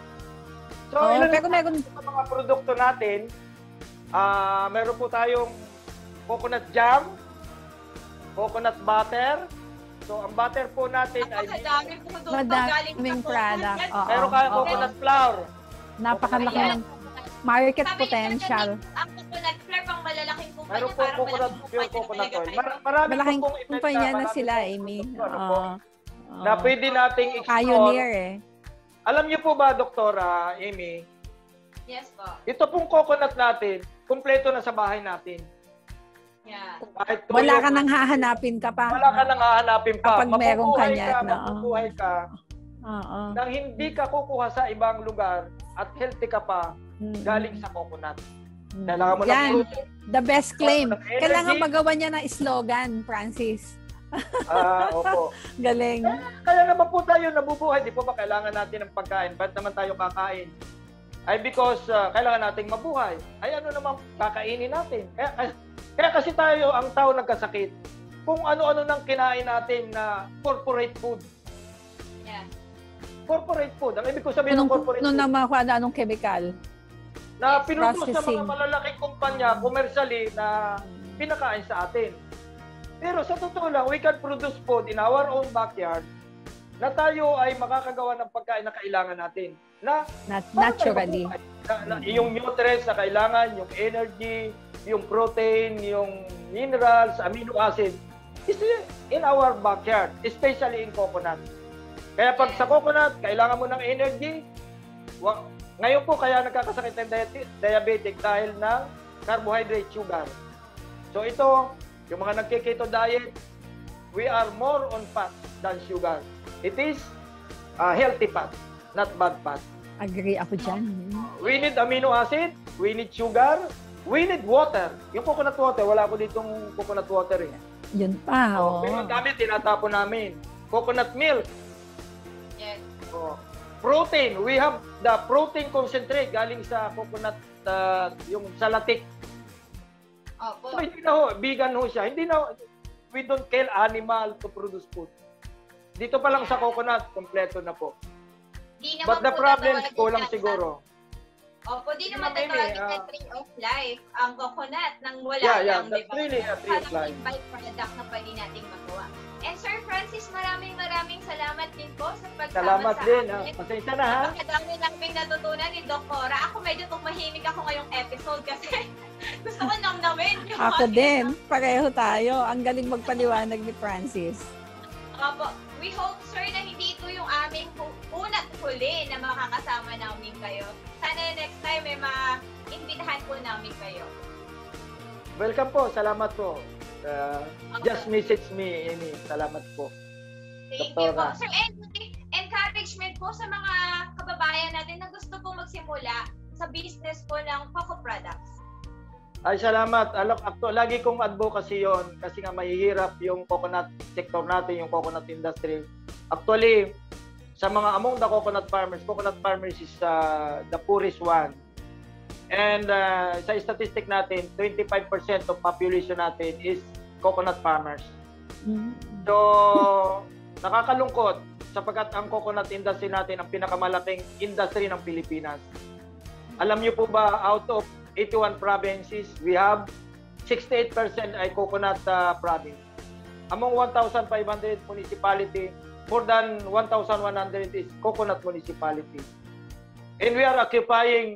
So, Oo, ilan pero meron, sa mga produkto natin, meron po tayong coconut jam, coconut butter. So, ang butter po natin ay Napakadami po doon galing Madaming product. Oo, meron kayong oo. coconut flour. Napakalaki Ayan. ng market Sabi potential. niya, ang coconut flour pang malalaking kumpanya, Meron po parang coconut, malaking pure kumpanya coconut talaga oil. kayo. Marami Malaking po pong ibenta, kumpanya na marami sila, pong Amy. produkto, ano po, Oo. na pwede nating explore. Pioneer eh. Alam niyo po ba, Doktora Amy, Yes po. ito pong coconut natin, kumpleto na sa bahay natin. Yeah. Kahit Wala tuyo, ka nang hahanapin ka pa. wala ka nang hahanapin pa. Kapag merong Mabubuhay kanya, ka, no? mabubuhay ka Oo. nang hindi ka kukuha sa ibang lugar at healthy ka pa Mm. galing sa coconut. Mm. Kailangan mo ng Yan. fruit. The best claim. Coconut energy. Kailangan magawa niya ng slogan, Francis. Opo. Galing. Kaya naman po tayo nabubuhay. Di po ba kailangan natin ng pagkain? Ba't naman tayo kakain? Ay because kailangan nating mabuhay. Ay ano naman kakainin natin? Kaya kasi tayo, ang tao nagkasakit, kung ano-ano nang kinain natin na corporate food. Yeah. Corporate food. Ang ibig ko sabihin ng corporate Nung food, namakuha na anong chemical. na pinutos sa processing. mga malalaking kumpanya, commercially, na pinakain sa atin. Pero sa totoo lang, we can produce food in our own backyard na tayo ay makakagawa ng pagkain na kailangan natin. Na Naturally. yung nutrients na kailangan, yung energy, yung protein, yung minerals, amino acid, is in our backyard, especially in coconut. Kaya pag sa coconut, kailangan mo ng energy. Ngayon po, kaya nagkakasakit ng diabetic dahil ng carbohydrate, sugar. So ito, yung mga nagkiketo diet, we are more on fat than sugar. It is healthy fat, not bad fat. Agree ako dyan. We need amino acid, we need sugar, we need water. Yung coconut water, wala ko ditong coconut water eh. Yun pa. Oh. Pero ang dami, tinatapon namin. Coconut milk. Yes. Oh. Protein, we have the protein concentrate galing sa coconut, yung salatik. Opo. So, hindi na ho, vegan ho siya. Hindi na, we don't kill animal to produce food. Dito pa lang sa coconut, kompleto na po. Di But naman the po problem is tatawagin kulang na- siguro. Opo, di Hindi naman naman, tatawagin Amy, na tree of life ang coconut nang wala Yeah, lang, that's di ba? really a tree of Parang life. byproduct na pwede nating magawa. And Sir Francis, maraming salamat din po sa pagsama Salamat sa din. amin. Pasensya na ha. Napakadami naming natutunan ni Doktora. Ako medyo tumahimik ako ngayong episode kasi gusto ko namnamin yung Ako mga- din. Pareho tayo. Ang galing magpaliwanag ni Francis. Opo. We hope, sir, na hindi ito yung aming una't huli na makakasama namin kayo. Sana next time may ma-imbitahan po namin kayo. Welcome po. Salamat po. Just message me, Amy. Salamat po. Thank you po. Doktora. Sir, encouragement po sa mga kababayan natin na gusto pong magsimula sa business po ng Coco Products. Ay, salamat. Lagi kong advocacy yon kasi nga mahihirap yung coconut sector natin, yung coconut industry. Actually, sa mga among the coconut farmers is the poorest one. And sa statistic natin, 25% of population natin is coconut farmers. So, nakakalungkot sapagkat ang coconut industry natin ang pinakamalaking industry ng Pilipinas. Alam niyo po ba, out of 81 provinces, we have 68% ay coconut province. Among 1,500 municipality, more than 1,100 is coconut municipality. And we are occupying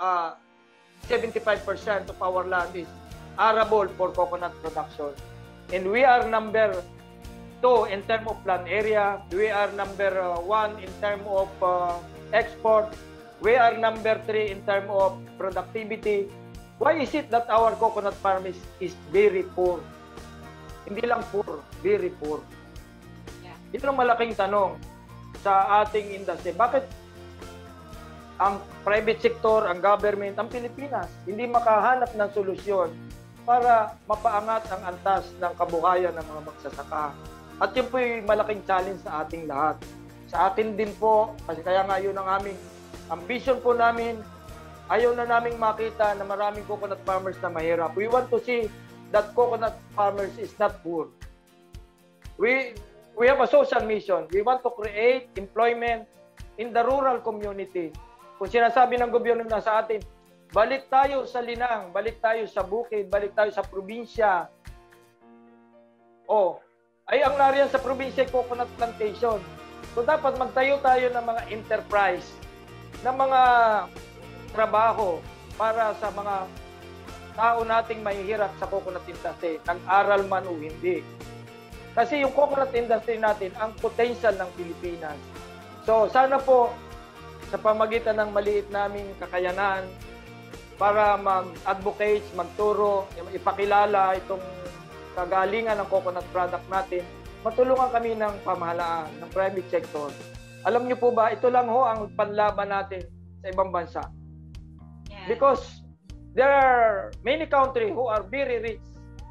75% of our land is arable for coconut production. And we are number 2 in terms of land area. We are number 1 in terms of export. We are number 3 in terms of productivity. Why is it that our coconut farm is very poor? Hindi lang poor, very poor. Yeah. Ito ang malaking tanong sa ating industry. Bakit ang private sector, ang government, ang Pilipinas, hindi makahanap ng solusyon para mapaangat ang antas ng kabuhayan ng mga magsasaka? At yun po yung malaking challenge sa ating lahat. Sa atin din po, kasi kaya nga yun ang aming ambition po namin, ayaw na naming makita na maraming coconut farmers na mahirap. We want to see that coconut farmers is not poor. We have a social mission. We want to create employment in the rural community. Kung sinasabi ng gobyerno na sa atin, balik tayo sa linang, balik tayo sa bukid, balik tayo sa probinsya. ay ang nariyan sa probinsya coconut plantation. So dapat magtayo tayo ng mga enterprise, ng mga trabaho para sa mga tao nating mahihirap sa coconut industry, nag-aral man o hindi. Kasi yung coconut industry natin, ang potential ng Pilipinas. So sana po, sa pamagitan ng maliit naming kakayanan, para mag-advocate, magturo, ipakilala itong kagalingan ng coconut product natin, matulungan kami ng pamahalaan, ng private sector. Alam niyo po ba, ito lang ho ang panlaban natin sa ibang bansa. Yeah. Because there are many countries who are very rich.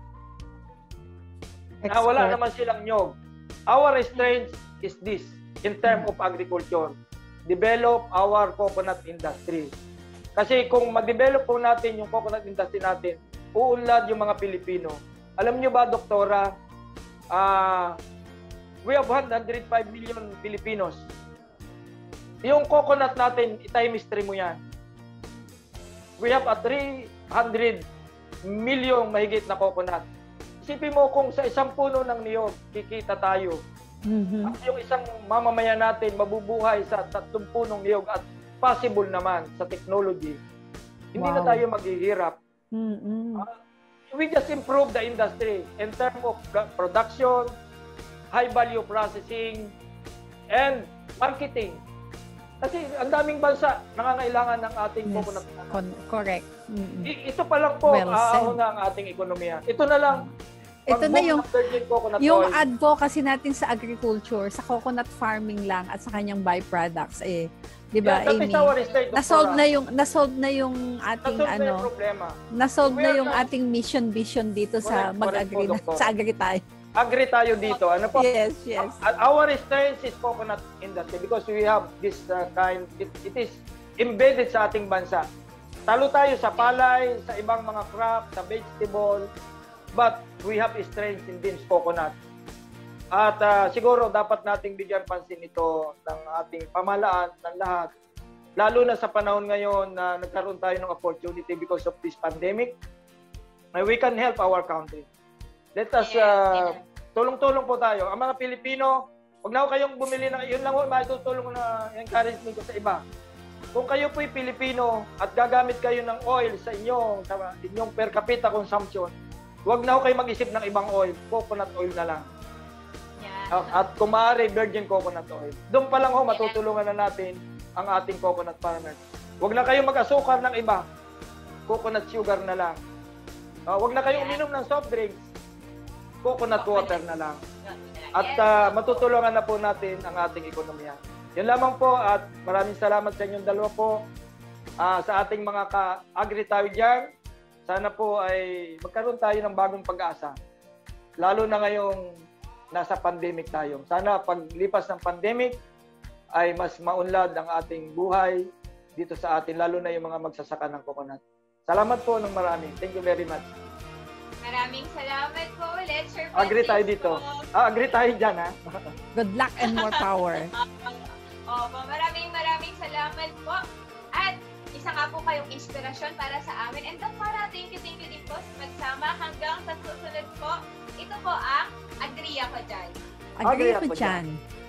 Na wala naman silang nyog. Our strength is this, in terms of agriculture. Develop our coconut industry. Kasi kung ma-develop po natin yung coconut industry natin, uunlad yung mga Pilipino. Alam niyo ba, Doktora, we have 105 million Filipinos. Yung coconut natin, i-times 3 mo yan. We have a 300 million mahigit na coconut. Isipin mo kung sa isang puno ng niyog, kikita tayo. At yung isang mamamayan natin mabubuhay sa 3 punong niyog at possible naman sa technology, hindi na tayo maghihirap. We just improve the industry in terms of production, high value processing, and marketing. Kasi ang daming bansa nangangailangan ng ating coconut. Correct. Ito pa lang po, aahon na ang ating ekonomiya. Ito na lang. Ito na yung oil. advocacy natin sa agriculture, sa coconut farming lang at sa kanyang byproducts 'di ba, Amy? Na-solve na yung ating na-solve na yung ating mission vision dito sa mag-agri sa agri tayo. Agri tayo dito. Ano po? Yes. Our strength is coconut industry because we have this it is embedded sa ating bansa. Talo tayo sa palay, sa ibang mga crop, sa vegetable, but we have strength in this coconut. At siguro dapat nating bigyan pansin ito ng ating pamahalaan ng lahat. Lalo na sa panahon ngayon na nagkaroon tayo ng opportunity because of this pandemic. We can help our country. Let us tulong-tulong po tayo. Ang mga Pilipino, huwag na ho kayong bumili ng yun lang ho, maitutulong na encouragement ko sa iba. Kung kayo po'y Pilipino at gagamit kayo ng oil sa inyong per capita consumption, huwag na ho kayo mag-isip ng ibang oil. Coconut oil na lang. Yeah. At kung maaari, virgin coconut oil. Doon pa lang ho, matutulungan na natin ang ating coconut farmers. Huwag na kayo mag-asukar ng iba. Coconut sugar na lang. Huwag na kayong uminom ng soft drinks. Coconut water na lang. At matutulungan na po natin ang ating ekonomiya. Yan lamang po at maraming salamat sa inyong dalawa po. Sa ating mga ka-agri tayo dyan, sana po ay magkaroon tayo ng bagong pag-asa. Lalo na ngayong nasa pandemic tayo. Sana paglipas ng pandemic ay mas maunlad ang ating buhay dito sa atin, lalo na yung mga magsasaka ng coconut. Salamat po ng marami. Thank you very much. Maraming salamat po ulit, Sir Francisco. Agree tayo dito. Agree tayo dyan, ha? Good luck and more power. Maraming salamat po. At isa nga po kayong inspirasyon para sa amin. And para thank you din po sa magsama hanggang sa susunod po. Ito po ang Agree Ako Dyan. Agree Ako Dyan.